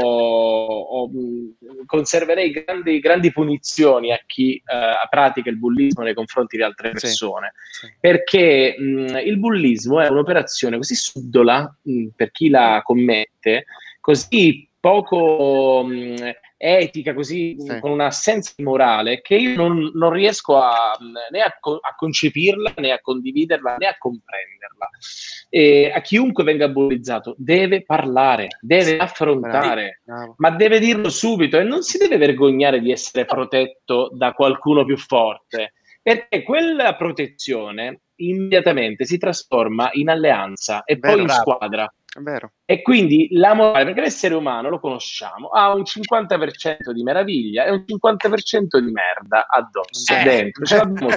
conserverei grandi punizioni a chi pratica il bullismo nei confronti di altre persone, perché il bullismo è un'operazione così subdola per chi la commette, così poco etica, così con un'assenza di morale, che io non riesco né a concepirla, né a condividerla, né a comprenderla. E a chiunque venga bullizzato deve parlare, deve affrontare, ma deve dirlo subito e non si deve vergognare di essere protetto da qualcuno più forte, perché quella protezione immediatamente si trasforma in alleanza e poi in squadra. È vero. E quindi la morale, perché l'essere umano, lo conosciamo, ha un 50% di meraviglia e un 50% di merda addosso, dentro. Ce l'abbiamo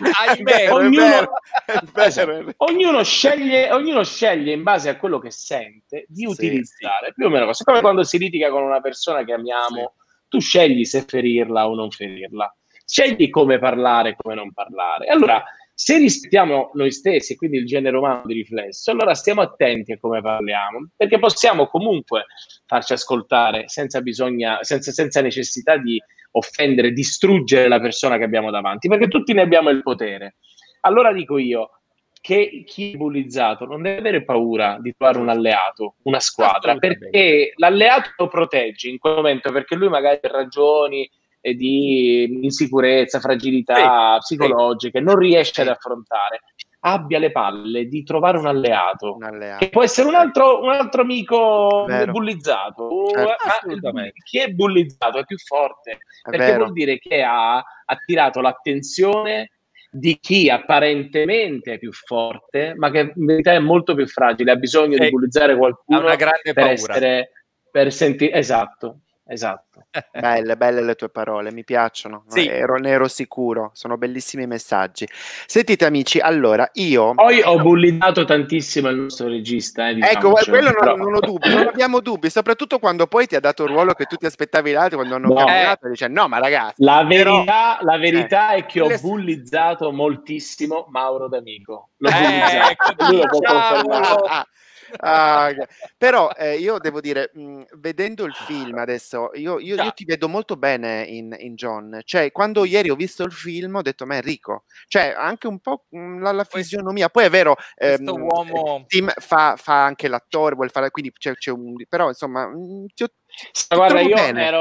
tutti. Ognuno sceglie in base a quello che sente di utilizzare più o meno cose. Come quando si litiga con una persona che amiamo, tu scegli se ferirla o non ferirla, scegli come parlare e come non parlare. Allora, se rispettiamo noi stessi e quindi il genere umano di riflesso, allora stiamo attenti a come parliamo, perché possiamo comunque farci ascoltare senza necessità di offendere, distruggere la persona che abbiamo davanti, perché tutti ne abbiamo il potere. Allora dico io che chi è bullizzato non deve avere paura di trovare un alleato, una squadra, perché l'alleato lo protegge in quel momento, perché lui magari per ragioni di insicurezza, fragilità psicologiche, non riesce ad affrontare, abbia le palle di trovare un alleato. Che può essere un altro amico bullizzato. Chi è bullizzato è più forte, perché vuol dire che ha attirato l'attenzione di chi apparentemente è più forte, ma che in verità è molto più fragile, ha bisogno di bullizzare qualcuno una grande paura. per sentire. Esatto. Belle le tue parole, mi piacciono, ne ero sicuro, sono bellissimi i messaggi. Sentite amici, allora poi ho bullizzato tantissimo il nostro regista, ecco, quello non ho dubbi, non abbiamo dubbi, soprattutto quando poi ti ha dato il ruolo che tu ti aspettavi l'altro, quando hanno cambiato, dice no, ma ragazzi, la verità è che ho bullizzato moltissimo Mauro D'Amico, l'ho bullizzato, lui lo può confermare. Però io devo dire, vedendo il film adesso, io ti vedo molto bene in John, cioè quando ieri ho visto il film ho detto ma Enrico, cioè anche un po' la fisionomia, poi è vero, questo uomo Tim fa anche l'attore, vuole fare, quindi c'è però insomma guarda, io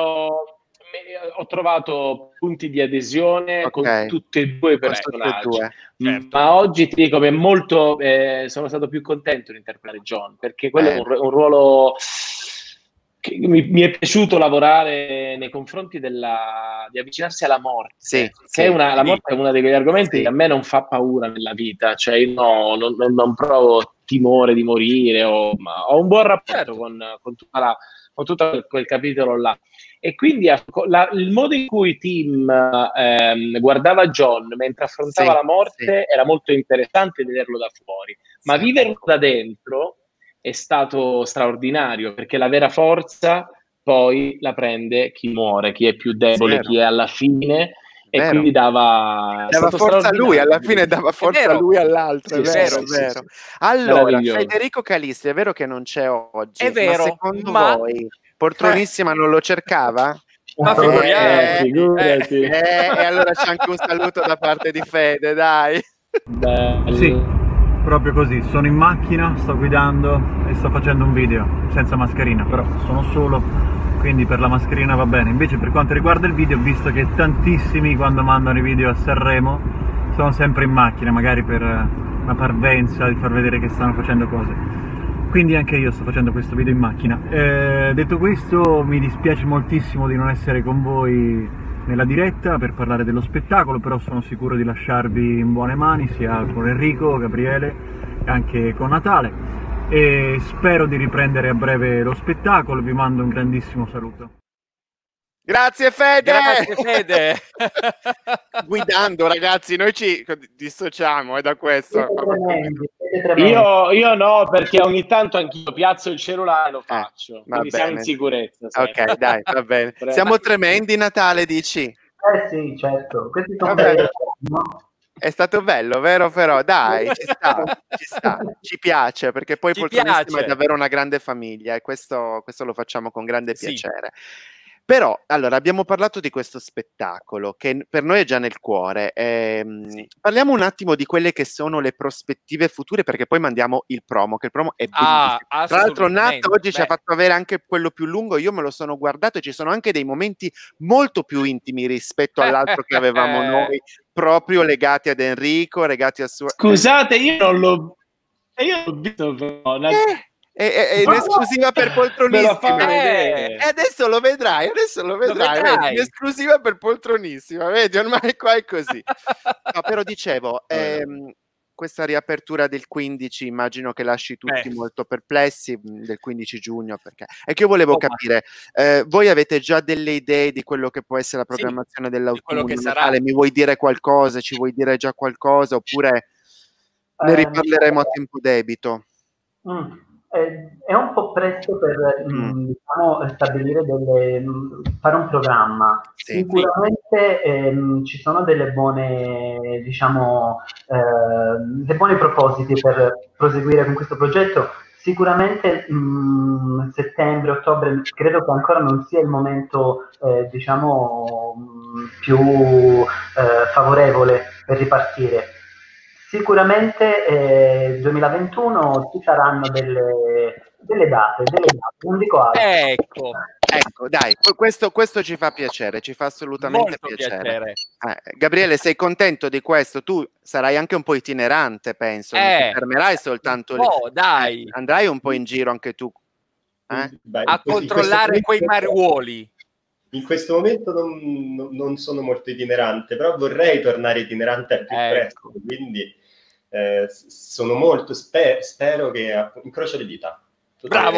ho trovato punti di adesione con tutti e due i personaggi, ma oggi ti dico che molto sono stato più contento di interpretare John, perché quello è un ruolo che mi è piaciuto lavorare nei confronti di avvicinarsi alla morte, la morte è uno degli argomenti che a me non fa paura nella vita, cioè io non provo timore di morire, ho un buon rapporto con tutto quel capitolo là. E quindi il modo in cui Tim guardava John mentre affrontava la morte era molto interessante vederlo da fuori, ma viverlo da dentro è stato straordinario, perché la vera forza poi la prende chi muore, chi è più debole, chi è alla fine, e quindi dava forza a lui, alla fine dava forza a lui all'altro, è vero. Allora, Federico Calistri, è vero che non c'è oggi, è vero, ma secondo voi Poltronissima non lo cercava? Ma figurati. E allora c'è anche un saluto da parte di Fede, dai. Sì, proprio così, sono in macchina, sto guidando e sto facendo un video senza mascherina, però sono solo, quindi per la mascherina va bene. Invece per quanto riguarda il video, ho visto che tantissimi quando mandano i video a Sanremo sono sempre in macchina, magari per una parvenza di far vedere che stanno facendo cose. Quindi anche io sto facendo questo video in macchina. Detto questo, mi dispiace moltissimo di non essere con voi nella diretta per parlare dello spettacolo, però sono sicuro di lasciarvi in buone mani, sia con Enrico, Gabriele e anche con Natale. e spero di riprendere a breve lo spettacolo. Vi mando un grandissimo saluto. Grazie Fede! Grazie Fede! Guidando, ragazzi, noi ci dissociamo da questo. Io no, perché ogni tanto anch'io piazzo il cellulare e lo faccio, quindi siamo in sicurezza. Ok, dai, va bene. Siamo tremendi, Natale, dici? Sì, certo. Questi sono belli, no? È stato bello, vero però? Dai, ci piace, perché poi Poltronissima è davvero una grande famiglia e questo lo facciamo con grande piacere. Però, allora, abbiamo parlato di questo spettacolo che per noi è già nel cuore. Parliamo un attimo di quelle che sono le prospettive future, perché poi mandiamo il promo, che il promo è bellissimo. Tra l'altro Nat oggi ci ha fatto avere anche quello più lungo, io me lo sono guardato e ci sono anche dei momenti molto più intimi rispetto all'altro che avevamo noi, proprio legati ad Enrico, legati al suo... Scusate, io non l'ho visto però... È in esclusiva per Poltronissima e adesso lo vedrai, vedi, in esclusiva per Poltronissima, vedi, ormai qua è così. No, però dicevo, questa riapertura del 15 immagino che lasci tutti molto perplessi, del 15 giugno, perché è che io volevo capire, voi avete già delle idee di quello che può essere la programmazione dell'autunno? Natale, mi vuoi dire qualcosa, ci vuoi dire già qualcosa, oppure ne riparleremo a tempo debito? È un po' presto per diciamo, stabilire fare un programma. Sicuramente ci sono delle buone, diciamo, dei buoni propositi per proseguire con questo progetto. Sicuramente settembre, ottobre, credo che ancora non sia il momento, diciamo, più favorevole per ripartire. Sicuramente 2021 ci saranno delle date, non dico altro. Ecco, dai, questo ci fa piacere, ci fa assolutamente piacere. Gabriele, sei contento di questo? Tu sarai anche un po' itinerante, penso, non ti fermerai soltanto lì. Dai. Andrai un po' in giro anche tu. A controllare quei mariuoli. In questo momento non sono molto itinerante, però vorrei tornare itinerante al più presto, quindi sono molto, spero che incrocio le dita. Bravo!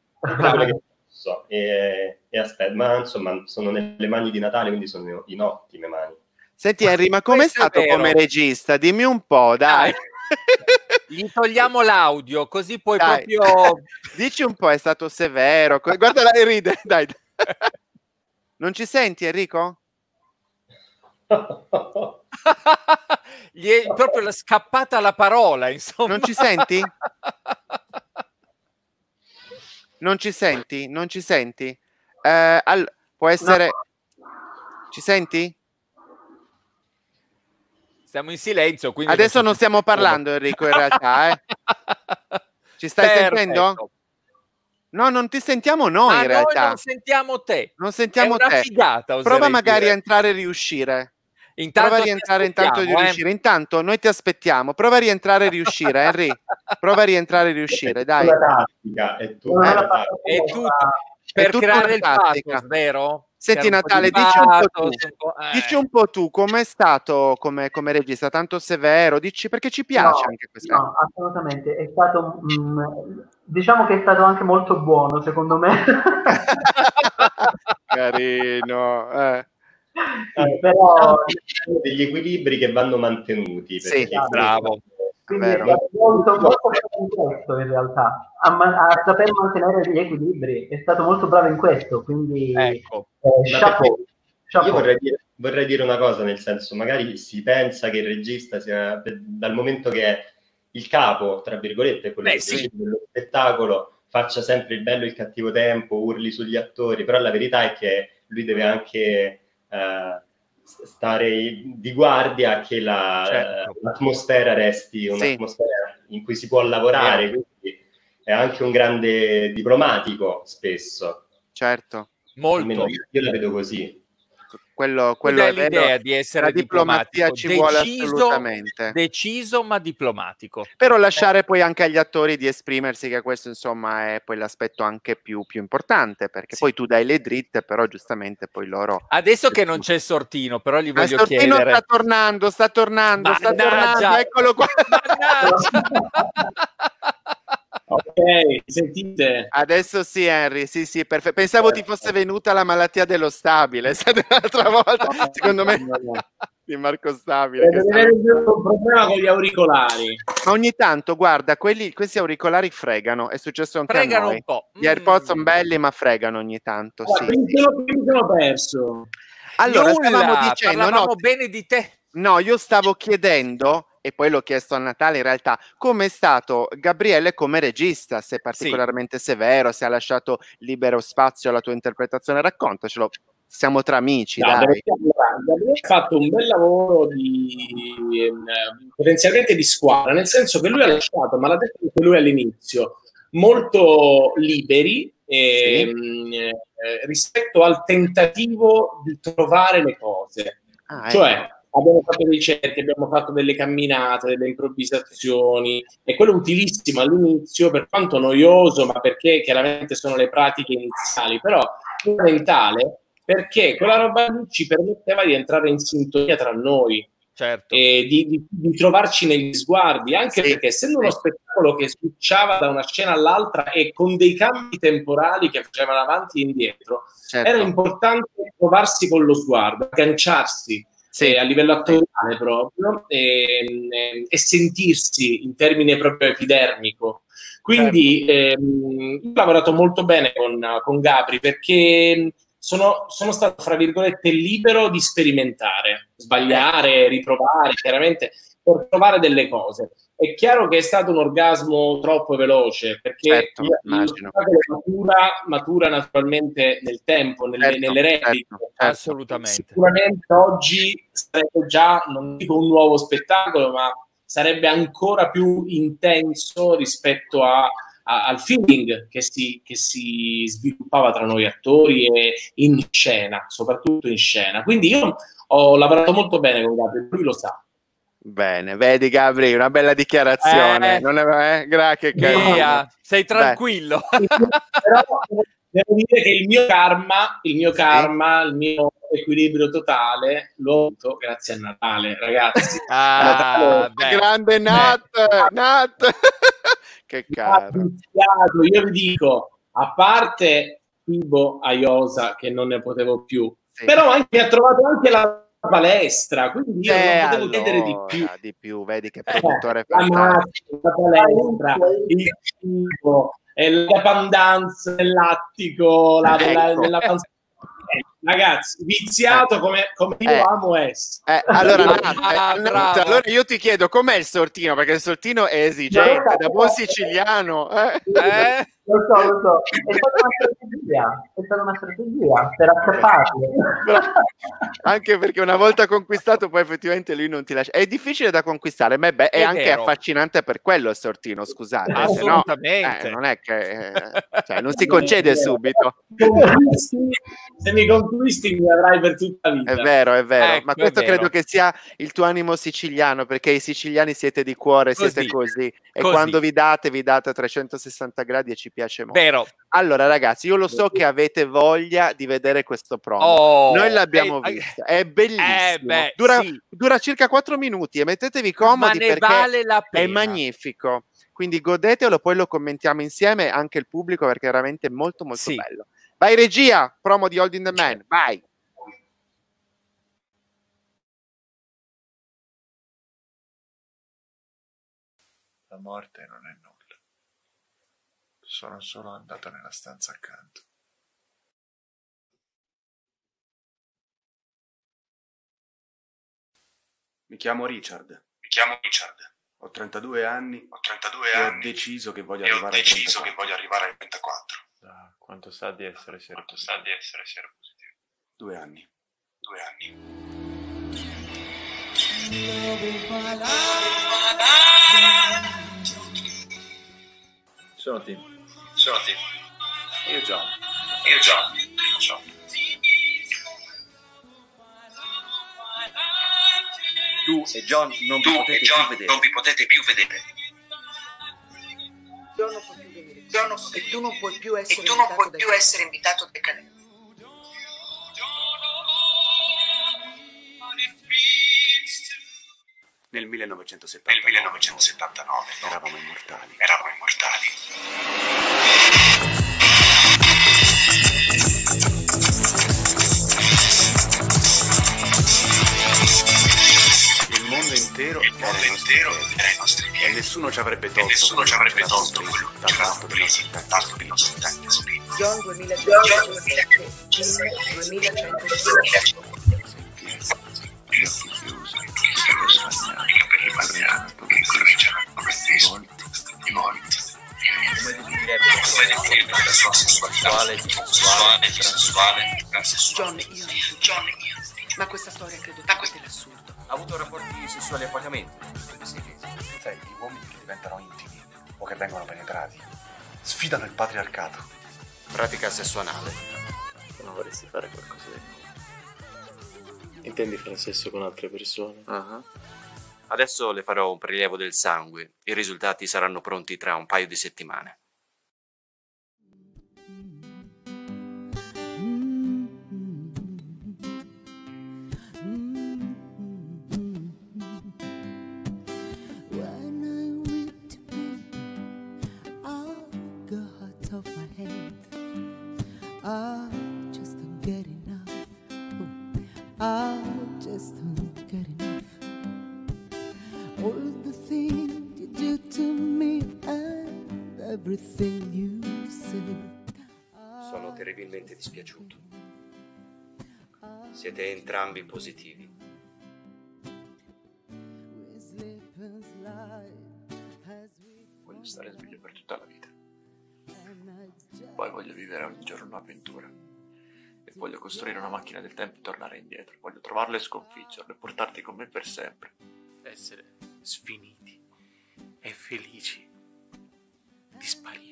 E aspetta, ma insomma sono nelle mani di Natale, quindi sono in ottime mani. Senti Henry, ma com'è stato come regista? Dimmi un po', dai. Gli togliamo l'audio, così puoi proprio... Dici un po', è stato severo. Guarda, ride, dai. Non ci senti, Enrico? Gli è proprio scappata la parola, insomma. Non ci senti? Non ci senti? Non ci senti? Può essere... No. Ci senti? Stiamo in silenzio, quindi... Adesso non stiamo parlando, Enrico, in realtà. Ci stai sentendo? No, non ti sentiamo noi, in realtà. Noi non sentiamo te. Non sentiamo te. È una figata, prova magari a entrare e riuscire. Prova a rientrare intanto di riuscire. Intanto noi ti aspettiamo. Prova a rientrare e riuscire, Henry. Prova a rientrare e riuscire, dai. È tutto per creare il pathos, vero? Senti Natale, dici un po' tu com'è stato come regista, tanto severo, dici perché ci piace anche questo. No, assolutamente, è stato diciamo che è stato anche molto buono secondo me. Carino. Però degli equilibri che vanno mantenuti. Sì, bravo. Quindi è molto bravo in questo in realtà, a saper mantenere gli equilibri, è stato molto bravo in questo, quindi chapeau. Io vorrei dire una cosa, nel senso, magari si pensa che il regista sia, dal momento che è il capo, tra virgolette, quello dello spettacolo, faccia sempre il bello e il cattivo tempo, urli sugli attori, però la verità è che lui deve anche stare di guardia che l'atmosfera resti un'atmosfera in cui si può lavorare, quindi è anche un grande diplomatico spesso. Certo. Molto. Io la vedo così. Quello è l'idea di essere la diplomazia diplomatico, ci vuole assolutamente. Deciso ma diplomatico. Però lasciare poi anche agli attori di esprimersi, che questo insomma è poi l'aspetto anche più importante, perché poi tu dai le dritte, però giustamente poi loro... Adesso che non c'è Sortino, però gli voglio chiedere... Sortino sta tornando, eccolo qua. Ok, sentite? Adesso sì, Henry, sì, perfetto. Pensavo ti fosse venuta la malattia dello stabile, l'altra volta, secondo me, di Marco Stabile. Deve avere un problema con gli auricolari. Ma ogni tanto, guarda, questi auricolari fregano, è successo anche a noi. Un po'. Gli AirPods sono belli, ma fregano ogni tanto, sì. Quindi sono perso. Allora, stavamo dicendo, parlavamo bene di te. No, io stavo chiedendo, e poi l'ho chiesto a Natale in realtà, come è stato Gabriele come regista, se è particolarmente severo, se ha lasciato libero spazio alla tua interpretazione, raccontacelo, siamo tra amici, dai. Gabriele ha fatto un bel lavoro potenzialmente di squadra, nel senso che lui ha lasciato, ma l'ha detto anche lui all'inizio, molto liberi rispetto al tentativo di trovare le cose. Cioè, abbiamo fatto dei cerchi, abbiamo fatto delle camminate, delle improvvisazioni, e quello è utilissimo all'inizio, per quanto noioso, ma perché chiaramente sono le pratiche iniziali, però fondamentale, perché quella roba lì ci permetteva di entrare in sintonia tra noi. Certo. E di trovarci negli sguardi, anche perché essendo uno spettacolo che switchava da una scena all'altra e con dei cambi temporali che facevano avanti e indietro, era importante trovarsi con lo sguardo, agganciarsi a livello attoriale proprio e sentirsi in termine proprio epidermico. Quindi ho lavorato molto bene con Gabri, perché sono stato, fra virgolette, libero di sperimentare, sbagliare, riprovare, chiaramente, per provare delle cose. È chiaro che è stato un orgasmo troppo veloce, perché matura naturalmente nel tempo, nelle repliche. Assolutamente. Sicuramente oggi sarebbe già, non dico un nuovo spettacolo, ma sarebbe ancora più intenso rispetto al feeling che si sviluppava tra noi attori e in scena, soprattutto in scena. Quindi io ho lavorato molto bene con Gabri, lui lo sa. Bene, vedi Gabri, una bella dichiarazione. Non è, grazie, via, sei tranquillo. Però devo dire che il mio karma, il mio equilibrio totale l'ho avuto grazie a Natale, ragazzi. Grande Nat. Che caro. Io vi dico, a parte Tibo Aiosa, che non ne potevo più, però mi ha trovato anche la palestra, quindi io non potevo chiedere di più, vedi che produttore la palestra, il cibo, la pandanza nell'attico, nella panza. Ragazzi, viziato come io amo essere. Allora io ti chiedo com'è il sortino, perché il sortino è esigente, da buon siciliano. Lo so, è stata una strategia per acchiapparlo. Anche perché una volta conquistato poi effettivamente lui non ti lascia. È difficile da conquistare, ma è anche affascinante per quello il sortino, scusate. Assolutamente. Non è che non si concede subito. Se mi conquisti mi avrai per tutta la vita. È vero, ecco, ma questo credo che sia il tuo animo siciliano, perché i siciliani siete di cuore, siete così. E quando vi date a 360 gradi e ci piace molto. Vero. Allora ragazzi, io lo so che avete voglia di vedere questo promo. Noi l'abbiamo visto, è bellissimo. Dura circa 4 minuti e mettetevi comodi perché vale la pena. È magnifico. Quindi godetelo, poi lo commentiamo insieme anche il pubblico, perché è veramente molto molto bello. Vai regia, promo di Holding the Man, vai! La morte non è nulla. Sono solo andato nella stanza accanto. Mi chiamo Richard. Ho 32 anni. E ho deciso che voglio arrivare ai 34. Quanto sa di essere seropositivo? 2 anni. Sono Tim. Io John. Tu e John non vi potete più vedere. E tu non puoi più essere invitato dai canali. Nel 1979 eravamo immortali. Il mondo intero era ai nostri piedi. E nessuno ci avrebbe tolto quello dal lato dei nostri tanti spiriti. John 2117. Gli occhi chiusi, i capelli bagnati, i volti. Come definirebbe la sua sessuale, transessuale? John, ma questa storia credo che sia dell'assurdo. Ha avuto rapporti sessuali a pagamento? Sai, gli uomini che diventano intimi o che vengono penetrati sfidano il patriarcato. Pratica sesso anale. Non vorresti fare qualcosa del genere? Intendi fare sesso con altre persone? Adesso le farò un prelievo del sangue. I risultati saranno pronti tra un paio di settimane. Sono terribilmente dispiaciuto. Siete entrambi positivi. Voglio stare sveglio per tutta la vita. Poi voglio vivere ogni giorno un'avventura. E voglio costruire una macchina del tempo e tornare indietro. Voglio trovarlo e sconfiggerlo e portarti con me per sempre. Essere sfiniti e felici di sparire.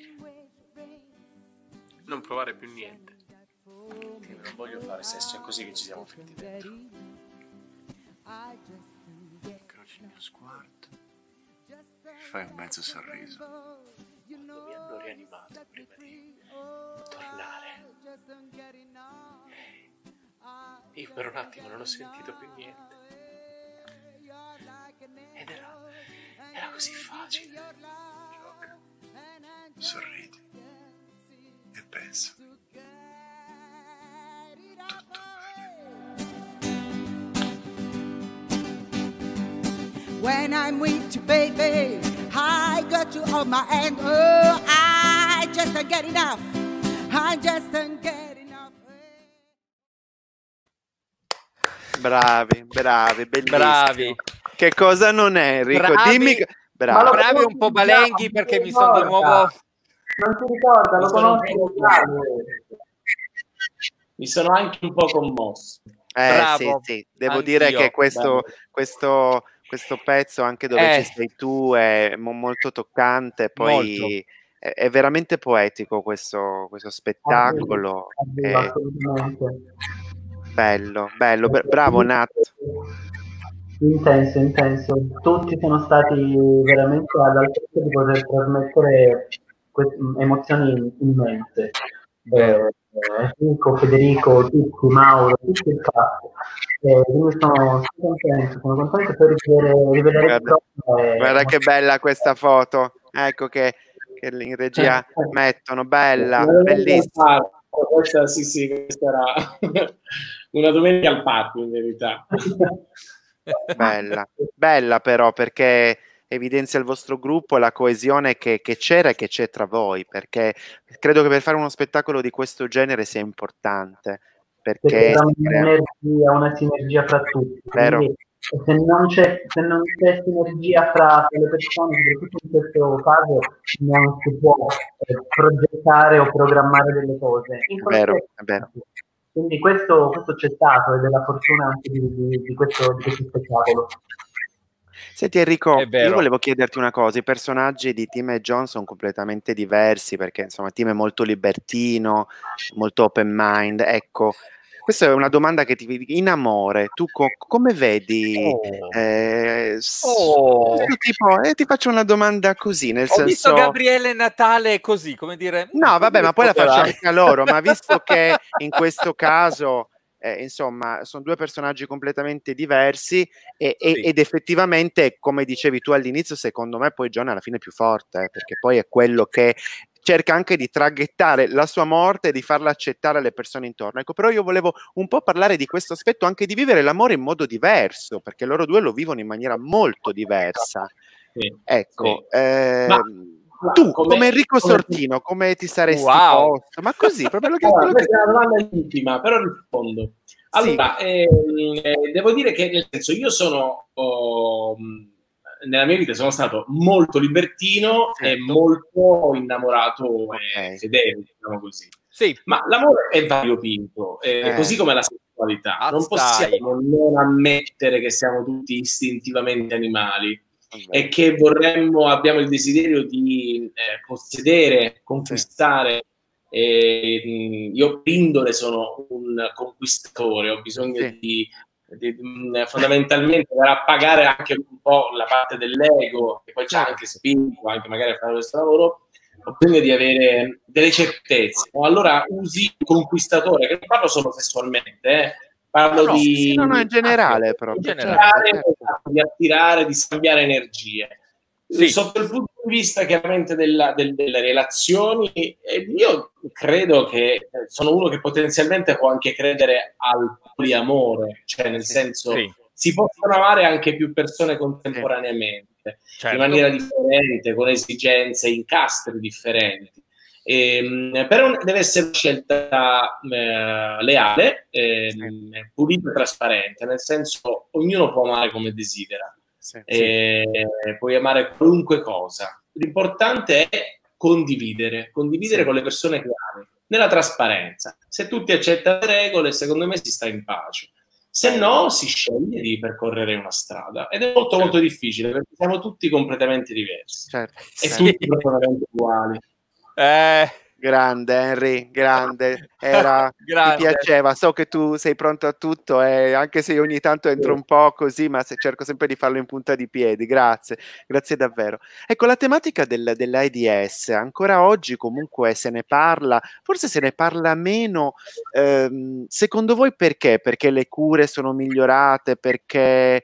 Non provare più niente. Io non voglio fare sesso, è così che ci siamo finiti dentro. Incroci il mio sguardo. Fai un mezzo sorriso. Quando mi hanno rianimato prima di tornare. Io per un attimo non ho sentito più niente. Ed era così facile. Gioca. Sorridi. E pensa. Tutto bene. When I'm with you, baby, I got you on my hand. Oh, I just don't get enough. I just don't get enough. Bravi, bellissimo. Bravi. Che cosa non è, Enrico? Bravi. Dimmi. Bravi. Bravi un po' balenghi perché mi sono di nuovo... Non si ricorda, lo conosco. Mi sono anche un po' commosso. Bravo. Sì. Devo dire che questo pezzo, anche dove ci sei tu, è molto toccante. Poi è veramente poetico questo spettacolo. Bello. Bravo Nat. Intenso. Tutti sono stati veramente all'altezza di poter trasmettere emozioni immense. Enrico, Federico, tutti, Mauro, tutti il cast. Quindi sono contento per rivedere Guarda che bella questa foto. Ecco che in regia mettono, bellissima. Questa era una domenica al parco, in verità. Bella però, perché evidenzia il vostro gruppo e la coesione che c'era e che c'è tra voi, perché credo che per fare uno spettacolo di questo genere sia importante, perché una sinergia fra tutti. Vero. Se non c'è sinergia fra le persone, soprattutto in questo caso, non si può progettare o programmare delle cose. È vero. Quindi questo c'è stato ed è la fortuna anche di questo spettacolo. Senti Enrico, io volevo chiederti una cosa. I personaggi di Tim e John sono completamente diversi, perché insomma Tim è molto libertino, molto open mind. Ecco, questa è una domanda che in amore, tu come vedi? Ti faccio una domanda così, nel senso... Ho visto Gabriele Natale così, come dire... No, vabbè, ma poi la faccio anche a loro, ma visto che in questo caso insomma, sono due personaggi completamente diversi ed effettivamente, come dicevi tu all'inizio, secondo me poi John alla fine è più forte, perché poi è quello che cerca anche di traghettare la sua morte e di farla accettare alle persone intorno. Ecco, però io volevo un po' parlare di questo aspetto anche di vivere l'amore in modo diverso, perché loro due lo vivono in maniera molto diversa. Ecco, tu come Enrico Sortino, come ti saresti posto? Ma così, proprio questa è una domanda intima, però rispondo. Allora, devo dire che, nel senso, io sono nella mia vita sono stato molto libertino e molto innamorato e fedele, diciamo così. Ma l'amore è variopinto, così come la sessualità. Non possiamo non ammettere che siamo tutti istintivamente animali e che abbiamo il desiderio di possedere, conquistare. Io per indole sono un conquistatore, ho bisogno di fondamentalmente per appagare anche un po' la parte dell'ego, che poi c'è anche spinto anche magari a fare questo lavoro, ho bisogno di avere delle certezze. Allora usi il conquistatore, che non parlo solo sessualmente, parlo di in generale, proprio di attirare, di scambiare energie. Sotto il punto di vista chiaramente delle relazioni, io credo che sono uno che potenzialmente può anche credere al poliamore, cioè nel senso si possono amare anche più persone contemporaneamente, in maniera differente, con esigenze, incastri differenti. Però deve essere una scelta leale, pulita e trasparente, nel senso ognuno può amare come desidera. Puoi amare qualunque cosa. L'importante è condividere con le persone che ami, nella trasparenza. Se tutti accettano le regole, secondo me si sta in pace. Se no, si sceglie di percorrere una strada ed è molto molto difficile, perché siamo tutti completamente diversi e tutti completamente uguali. Grande Henry, grande, mi piaceva, so che tu sei pronto a tutto anche se io ogni tanto entro un po' così, ma cerco sempre di farlo in punta di piedi, grazie davvero. Ecco, la tematica dell'AIDS, ancora oggi comunque se ne parla, forse se ne parla meno, secondo voi perché? Perché le cure sono migliorate, perché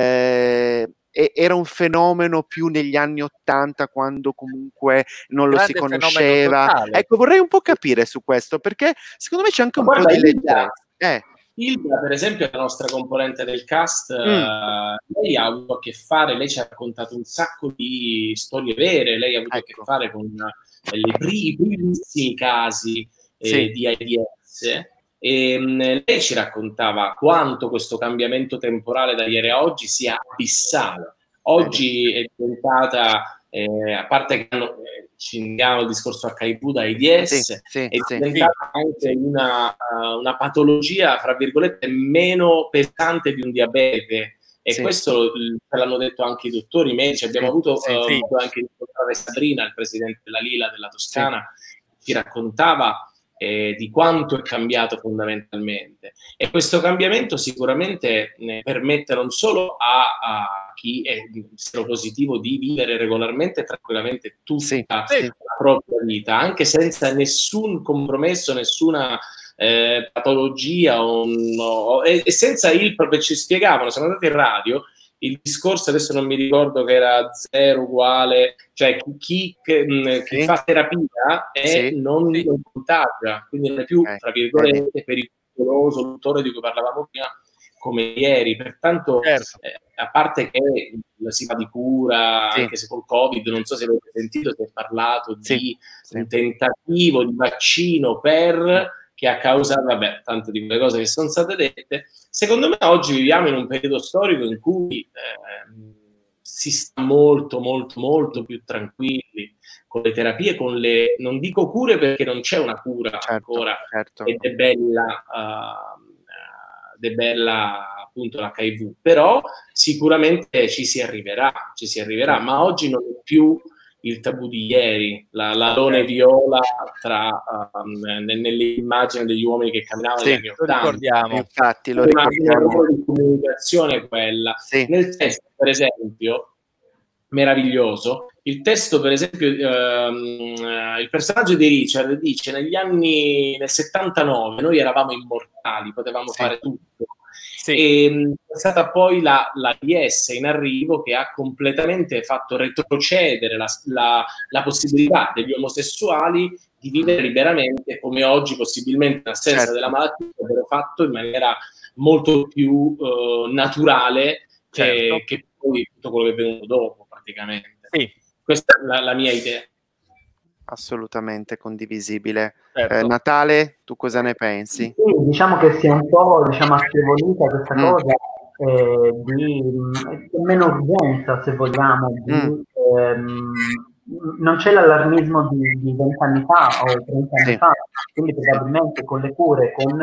era un fenomeno più negli anni *80, quando comunque non lo si conosceva. Ecco, vorrei un po' capire su questo, perché secondo me c'è anche un po' di leggerezza. Hilda, per esempio, la nostra componente del cast, lei ha avuto a che fare, lei ci ha raccontato un sacco di storie vere, lei ha avuto a che fare con i primissimi casi di AIDS. E lei ci raccontava quanto questo cambiamento temporale da ieri a oggi sia abissale. Oggi è diventata, a parte che ci indiamo il discorso HIV da AIDS, è diventata anche una patologia, fra virgolette, meno pesante di un diabete. E questo l'hanno detto anche i dottori, i medici. Abbiamo avuto anche il dottore Sabrina, il presidente della Lila della Toscana, ci raccontava di quanto è cambiato fondamentalmente, e questo cambiamento sicuramente permette non solo a chi è seropositivo di vivere regolarmente e tranquillamente tutta la propria vita, anche senza nessun compromesso, nessuna patologia e senza proprio ci spiegavano, siamo andati in radio, il discorso adesso non mi ricordo, che era 0 uguale, cioè chi fa terapia non contagia, quindi non è più, tra virgolette, pericoloso l'uttore di cui parlavamo prima, come ieri. Pertanto, a parte che si fa di cura, anche se col Covid, non so se avete sentito, si è parlato di un tentativo di vaccino che ha causato, tante di quelle cose che sono state dette. Secondo me oggi viviamo in un periodo storico in cui si sta molto, molto, molto più tranquilli con le terapie, con le, non dico cure perché non c'è una cura ancora, ed è bella appunto l'HIV, però sicuramente ci si arriverà, ma oggi non è più il tabù di ieri, l'alone viola nell'immagine degli uomini che camminavano negli anni 80. Ricordiamo. Infatti, lo ricordiamo. Una di comunicazione è quella. Nel testo, per esempio, meraviglioso. Il testo, per esempio, il personaggio di Richard dice nel 79 noi eravamo immortali, potevamo fare tutto. E è stata poi la DS in arrivo che ha completamente fatto retrocedere la possibilità degli omosessuali di vivere liberamente, come oggi possibilmente in assenza della malattia avrebbero fatto in maniera molto più naturale che poi tutto quello che è venuto dopo praticamente. Questa è la mia idea. Assolutamente condivisibile. Natale, tu cosa ne pensi? Sì, diciamo che sia un po' affievolita questa cosa di meno urgenza, se vogliamo, non c'è l'allarmismo di 20 anni fa o 30 anni fa, quindi probabilmente con le cure, con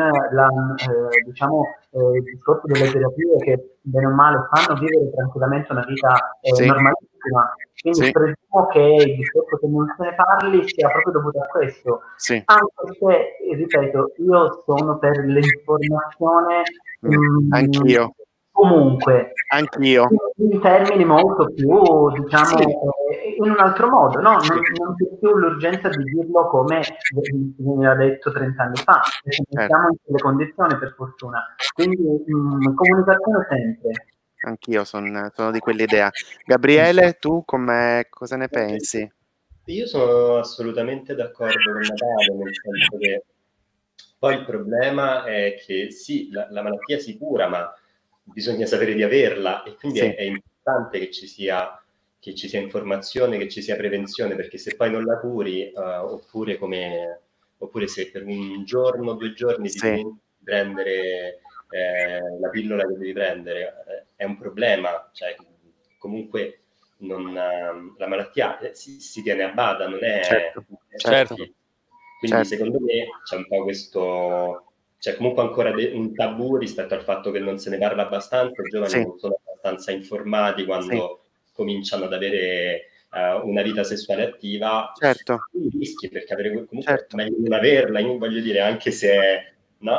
il discorso delle terapie che bene o male fanno vivere tranquillamente una vita normalissima. Quindi presumo che il discorso che non se ne parli sia proprio dovuto a questo. Anche se, ripeto, io sono per l'informazione anch'io. Comunque, anch'io. In termini molto più, in un altro modo, no? Non c'è più l'urgenza di dirlo come veniva detto 30 anni fa, perché non siamo in quelle condizioni, per fortuna. Quindi comunicazione sempre. Anch'io sono di quell'idea. Gabriele, tu cosa ne pensi? Io sono assolutamente d'accordo con Natale, nel senso che poi il problema è che sì, la malattia si cura, ma bisogna sapere di averla, e quindi è importante che ci sia informazione, che ci sia prevenzione, perché se poi non la curi, oppure se per un giorno, 2 giorni ti devi prendere la pillola che devi prendere, è un problema. Cioè, comunque la malattia si tiene a bada, non è certo. Quindi secondo me c'è un po' questo, c'è comunque ancora un tabù rispetto al fatto che non se ne parla abbastanza, i giovani non sono abbastanza informati quando cominciano ad avere una vita sessuale attiva, quindi rischi, perché avere comunque meglio non averla, io voglio dire, anche se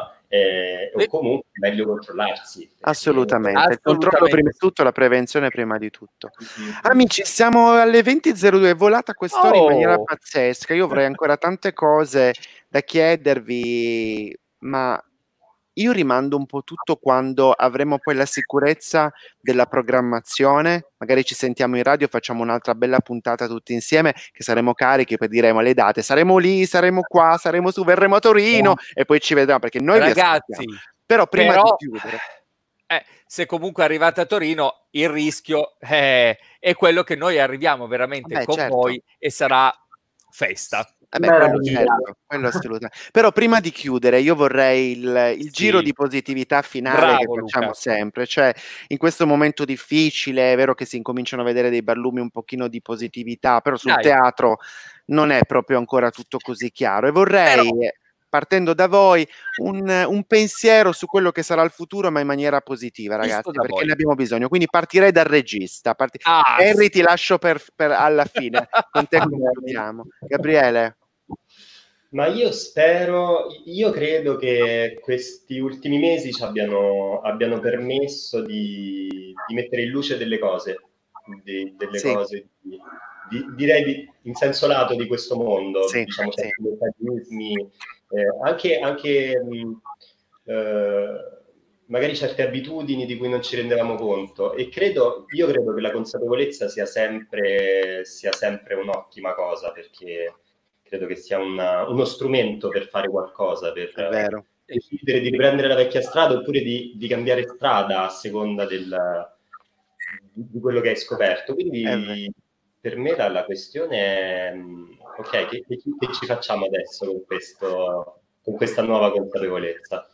o comunque meglio controllarsi. Assolutamente. Il controllo prima di tutto, la prevenzione prima di tutto. Amici, siamo alle 20:02, è volata quest'ora in maniera pazzesca. Io avrei ancora tante cose da chiedervi, ma io rimando un po' tutto quando avremo poi la sicurezza della programmazione. Magari ci sentiamo in radio, facciamo un'altra bella puntata tutti insieme, che saremo carichi, poi diremo le date, saremo lì, saremo qua, saremo su, verremo a Torino e poi ci vedremo, perché noi ragazzi, però prima di chiudere, se comunque arrivate a Torino, il rischio è quello che noi arriviamo veramente con voi e sarà festa. Quello assolutamente. Però prima di chiudere io vorrei il giro di positività finale che facciamo sempre, cioè in questo momento difficile è vero che si incominciano a vedere dei barlumi un pochino di positività, però sul teatro non è proprio ancora tutto così chiaro, e vorrei partendo da voi un pensiero su quello che sarà il futuro, ma in maniera positiva, ragazzi, perché ne abbiamo bisogno. Quindi partirei dal regista. Henry, ti lascio per alla fine, con te concludiamo. Gabriele? Ma io credo che questi ultimi mesi ci abbiano permesso di mettere in luce delle cose, cose, direi in senso lato di questo mondo, diciamo, certi meccanismi, anche magari certe abitudini di cui non ci rendevamo conto, e io credo che la consapevolezza sia sempre un'ottima cosa, perché credo che sia uno strumento per fare qualcosa, per decidere di riprendere la vecchia strada oppure di cambiare strada a seconda di quello che hai scoperto. Quindi per me la questione è ok, che ci facciamo adesso con questa nuova consapevolezza?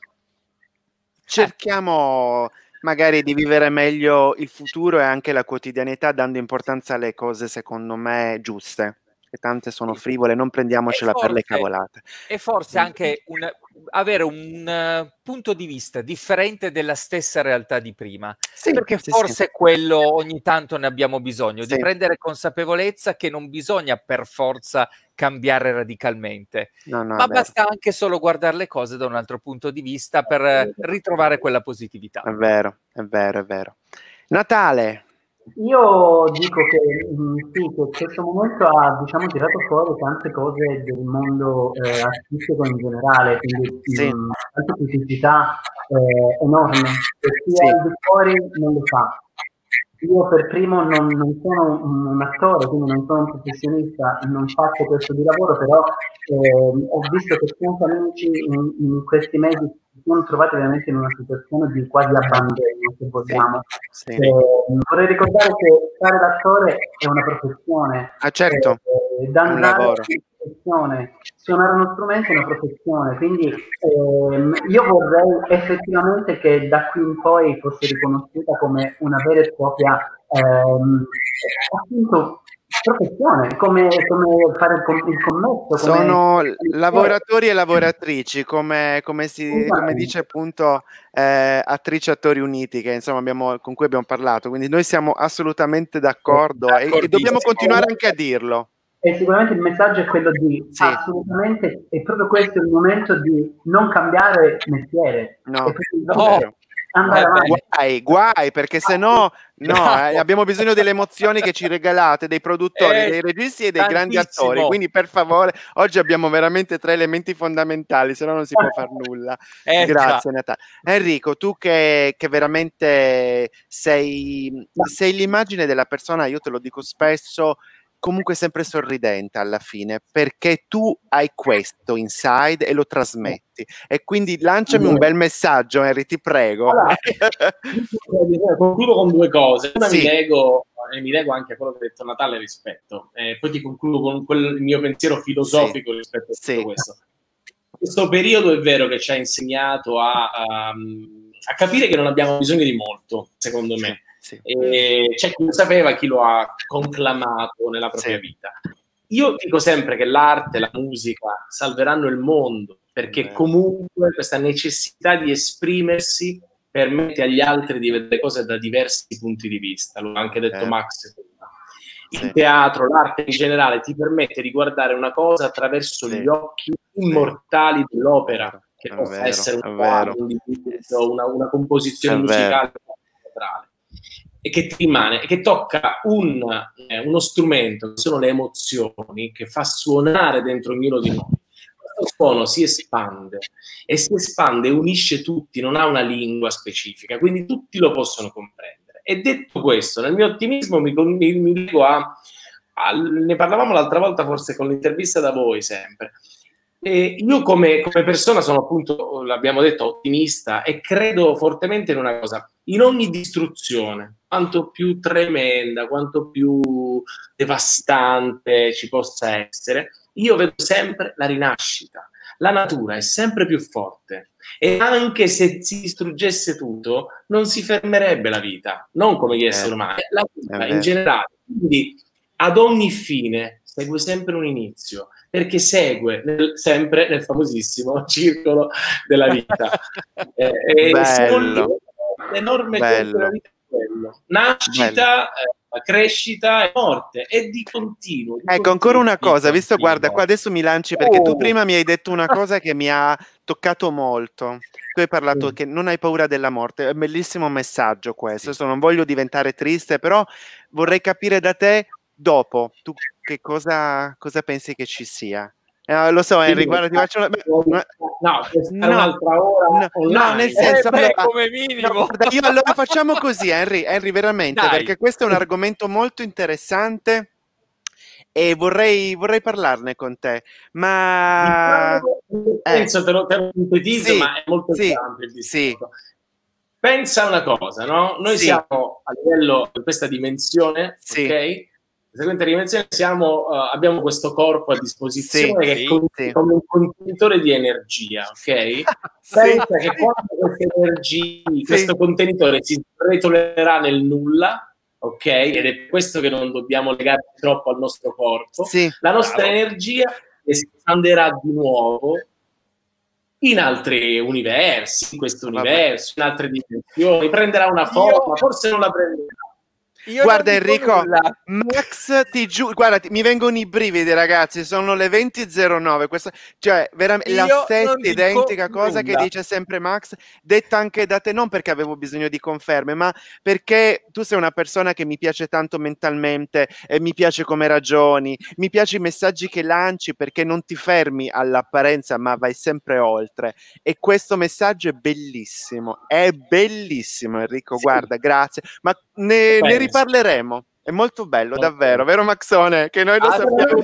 Cerchiamo magari di vivere meglio il futuro e anche la quotidianità, dando importanza alle cose secondo me giuste, che tante sono frivole, non prendiamocela per le cavolate. E forse anche avere un punto di vista differente della stessa realtà di prima, perché forse quello ogni tanto ne abbiamo bisogno, di prendere consapevolezza che non bisogna per forza cambiare radicalmente, ma basta anche solo guardare le cose da un altro punto di vista per ritrovare quella positività. È vero, è vero, è vero. Natale, Io dico che sì, che questo momento ha, diciamo, tirato fuori tante cose del mondo artistico in generale, quindi tante criticità enormi, che chi è al di fuori non lo fa. Io per primo non sono un attore, quindi non sono un professionista, non faccio questo di lavoro, però ho visto che tanti amici in questi mesi si sono trovati veramente in una situazione di quasi abbandono, se vogliamo. Vorrei ricordare che fare l'attore è una professione. Certo, un lavoro. Suonare uno strumento è una professione, quindi io vorrei effettivamente che da qui in poi fosse riconosciuta come una vera e propria appunto professione, come fare il commesso. Sono lavoratori e lavoratrici, come dice appunto Attrici Attori Uniti, che insomma con cui abbiamo parlato, quindi noi siamo assolutamente d'accordo e dobbiamo continuare anche a dirlo. E sicuramente il messaggio è quello di assolutamente, è proprio questo il momento di non cambiare mestiere. Guai, perché se no abbiamo bisogno delle emozioni che ci regalate, dei produttori, dei registi e dei grandi attori, quindi per favore, oggi abbiamo veramente 3 elementi fondamentali, se no non si può far nulla. Grazie Natalia. Enrico, tu che veramente sei l'immagine della persona, io te lo dico spesso, comunque sempre sorridente alla fine, perché tu hai questo inside e lo trasmetti, e quindi lanciami un bel messaggio, Henry, ti prego. Allora, concludo con 2 cose. Una mi lego anche a quello che ha detto Natale rispetto, poi ti concludo con il mio pensiero filosofico rispetto a tutto questo. Questo periodo è vero che ci ha insegnato a capire che non abbiamo bisogno di molto, secondo me. C'è chi lo sapeva, chi lo ha conclamato nella propria vita. Io dico sempre che l'arte, la musica salveranno il mondo, perché comunque questa necessità di esprimersi permette agli altri di vedere cose da diversi punti di vista. L'ho anche detto Max prima. Il teatro, l'arte in generale ti permette di guardare una cosa attraverso gli occhi immortali dell'opera, che possa essere un quadro, un dipinto, una composizione musicale teatrale, e che ti rimane, e che tocca uno strumento, che sono le emozioni, che fa suonare dentro ognuno di noi. Questo suono si espande e unisce tutti, non ha una lingua specifica, quindi tutti lo possono comprendere. E detto questo, nel mio ottimismo mi dico ne parlavamo l'altra volta forse con l'intervista da voi sempre. Io come persona sono appunto, l'abbiamo detto, ottimista, e credo fortemente in una cosa: in ogni distruzione, quanto più tremenda, quanto più devastante ci possa essere, io vedo sempre la rinascita. La natura è sempre più forte, e anche se si distruggesse tutto non si fermerebbe la vita, non come gli esseri umani, la vita in generale. Quindi ad ogni fine segue sempre un inizio, perché segue sempre nel famosissimo circolo della vita. L'enorme circolo della vita è quello: nascita, crescita e morte, e di continuo. Ecco, ancora una cosa, visto, guarda, qua adesso mi lanci, perché tu prima mi hai detto una cosa che mi ha toccato molto. Tu hai parlato che non hai paura della morte, è un bellissimo messaggio questo. Adesso non voglio diventare triste, però vorrei capire da te, dopo, tu che cosa pensi che ci sia? Lo so, Henry, guarda, ti faccio un'altra ora. No, nel senso, come minimo. Guarda, io allora facciamo così, Henry, veramente, perché questo è un argomento molto interessante e vorrei parlarne con te. Ma penso, te lo sintetizzo, ma è molto ampio il discorso. Pensa una cosa, no? Noi siamo a livello di questa dimensione, ok? La seguente dimensione, abbiamo questo corpo a disposizione che è come un contenitore di energia, ok? Pensa che quando questa energia, questo contenitore si retolerà nel nulla, ok? Ed è questo che non dobbiamo legare troppo al nostro corpo. La nostra energia espanderà di nuovo in altri universi, in questo universo, in altre dimensioni, prenderà una forma, forse non la prenderà. Guarda Enrico, Max, ti giuro, guarda, mi vengono i brividi ragazzi, sono le 20.09, cioè veramente la stessa identica cosa che dice sempre Max, detta anche da te, non perché avevo bisogno di conferme, ma perché tu sei una persona che mi piace tanto mentalmente, mi piace come ragioni, mi piace i messaggi che lanci perché non ti fermi all'apparenza ma vai sempre oltre, e questo messaggio è bellissimo Enrico, sì. Guarda, grazie, ma ne riparleremo. È molto bello, davvero, vero Maxone? Che noi lo sappiamo.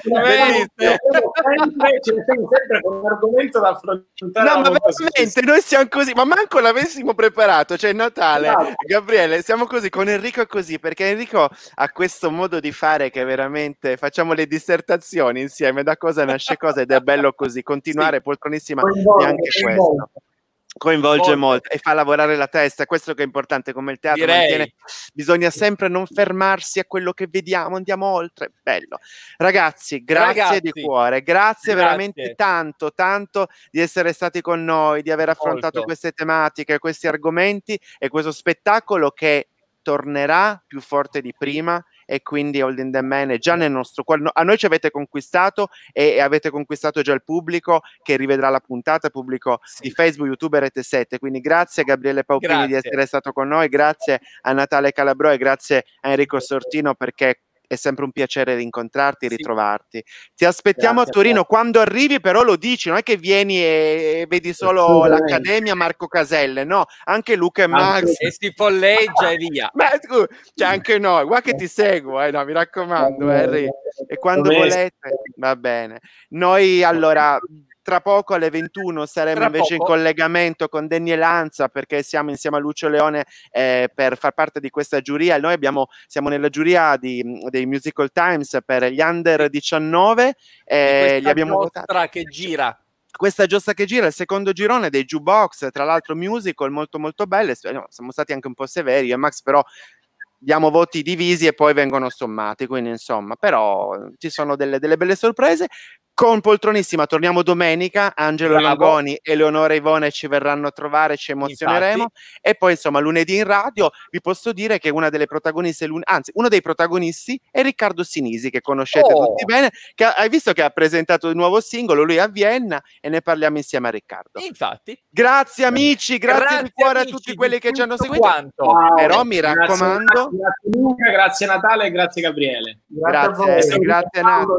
Ce ne siamo sempre con un argomento da affrontare. No, ma veramente, noi siamo così, ma manco l'avessimo preparato, cioè Natale, no. Gabriele, siamo così, con Enrico è così, perché Enrico ha questo modo di fare che veramente facciamo le dissertazioni insieme, da cosa nasce cosa, ed è bello così, continuare, sì. Poltronissima, neanche questo. Coinvolge molto e fa lavorare la testa, questo che è importante, come il teatro mantiene, bisogna sempre non fermarsi a quello che vediamo, andiamo oltre, bello. Ragazzi, grazie di cuore, grazie veramente tanto di essere stati con noi, di aver affrontato queste tematiche, questi argomenti e questo spettacolo che tornerà più forte di prima, e quindi Holding the Man è già nel nostro cuore. A noi ci avete conquistato e avete conquistato già il pubblico che rivedrà la puntata, pubblico di Facebook, YouTube e Rete 7, quindi grazie a Gabriele Paupini di essere stato con noi, grazie a Natale Calabrò e grazie a Enrico Sortino, perché è sempre un piacere rincontrarti e ritrovarti. Ti aspettiamo a Torino quando arrivi, però lo dici, non è che vieni e vedi solo l'Accademia Marco Caselle, no, anche Luca e Max e si folleggia e via. Beh, c'è anche noi, guarda che ti seguo, no, mi raccomando, Henry. E quando volete, va bene. Noi allora tra poco alle 21 saremo in collegamento con Daniel Anza, perché siamo insieme a Lucio Leone per far parte di questa giuria. Noi siamo nella giuria dei Musical Times per gli under 19 e li abbiamo votati. Che gira. Questa giostra che gira, il secondo girone dei Jukebox, tra l'altro musical molto molto belle. Siamo stati anche un po' severi, io e Max, però diamo voti divisi e poi vengono sommati, quindi insomma, però ci sono delle belle sorprese. Con Poltronissima torniamo domenica, Angelo Langoni e Leonora Ivone ci verranno a trovare, ci emozioneremo. E poi insomma lunedì in radio vi posso dire che una delle protagoniste, anzi uno dei protagonisti è Riccardo Sinisi, che conoscete tutti bene, che hai visto che ha presentato il nuovo singolo, lui a Vienna, e ne parliamo insieme a Riccardo. Infatti. Grazie amici, grazie di cuore a tutti quelli che ci hanno seguito. Però mi raccomando, grazie Luca, grazie Natale e grazie Gabriele. Grazie Natale.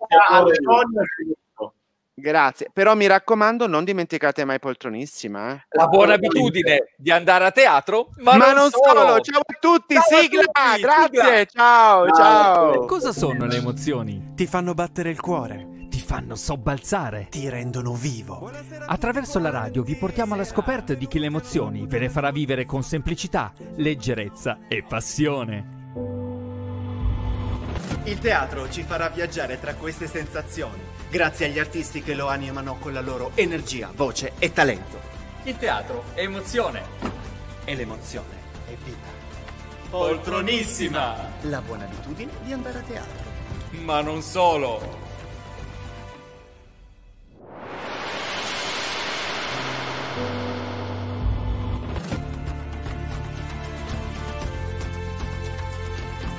Grazie, però mi raccomando, non dimenticate mai Poltronissima. La buona abitudine di andare a teatro, ma non solo. Ciao a tutti, sigla, grazie, ciao. Cosa sono le emozioni? Ti fanno battere il cuore, ti fanno sobbalzare, ti rendono vivo. Attraverso la radio vi portiamo alla scoperta di chi le emozioni ve le farà vivere con semplicità, leggerezza e passione. Il teatro ci farà viaggiare tra queste sensazioni, grazie agli artisti che lo animano con la loro energia, voce e talento. Il teatro è emozione. E l'emozione è vita. Poltronissima! La buona abitudine di andare a teatro. Ma non solo!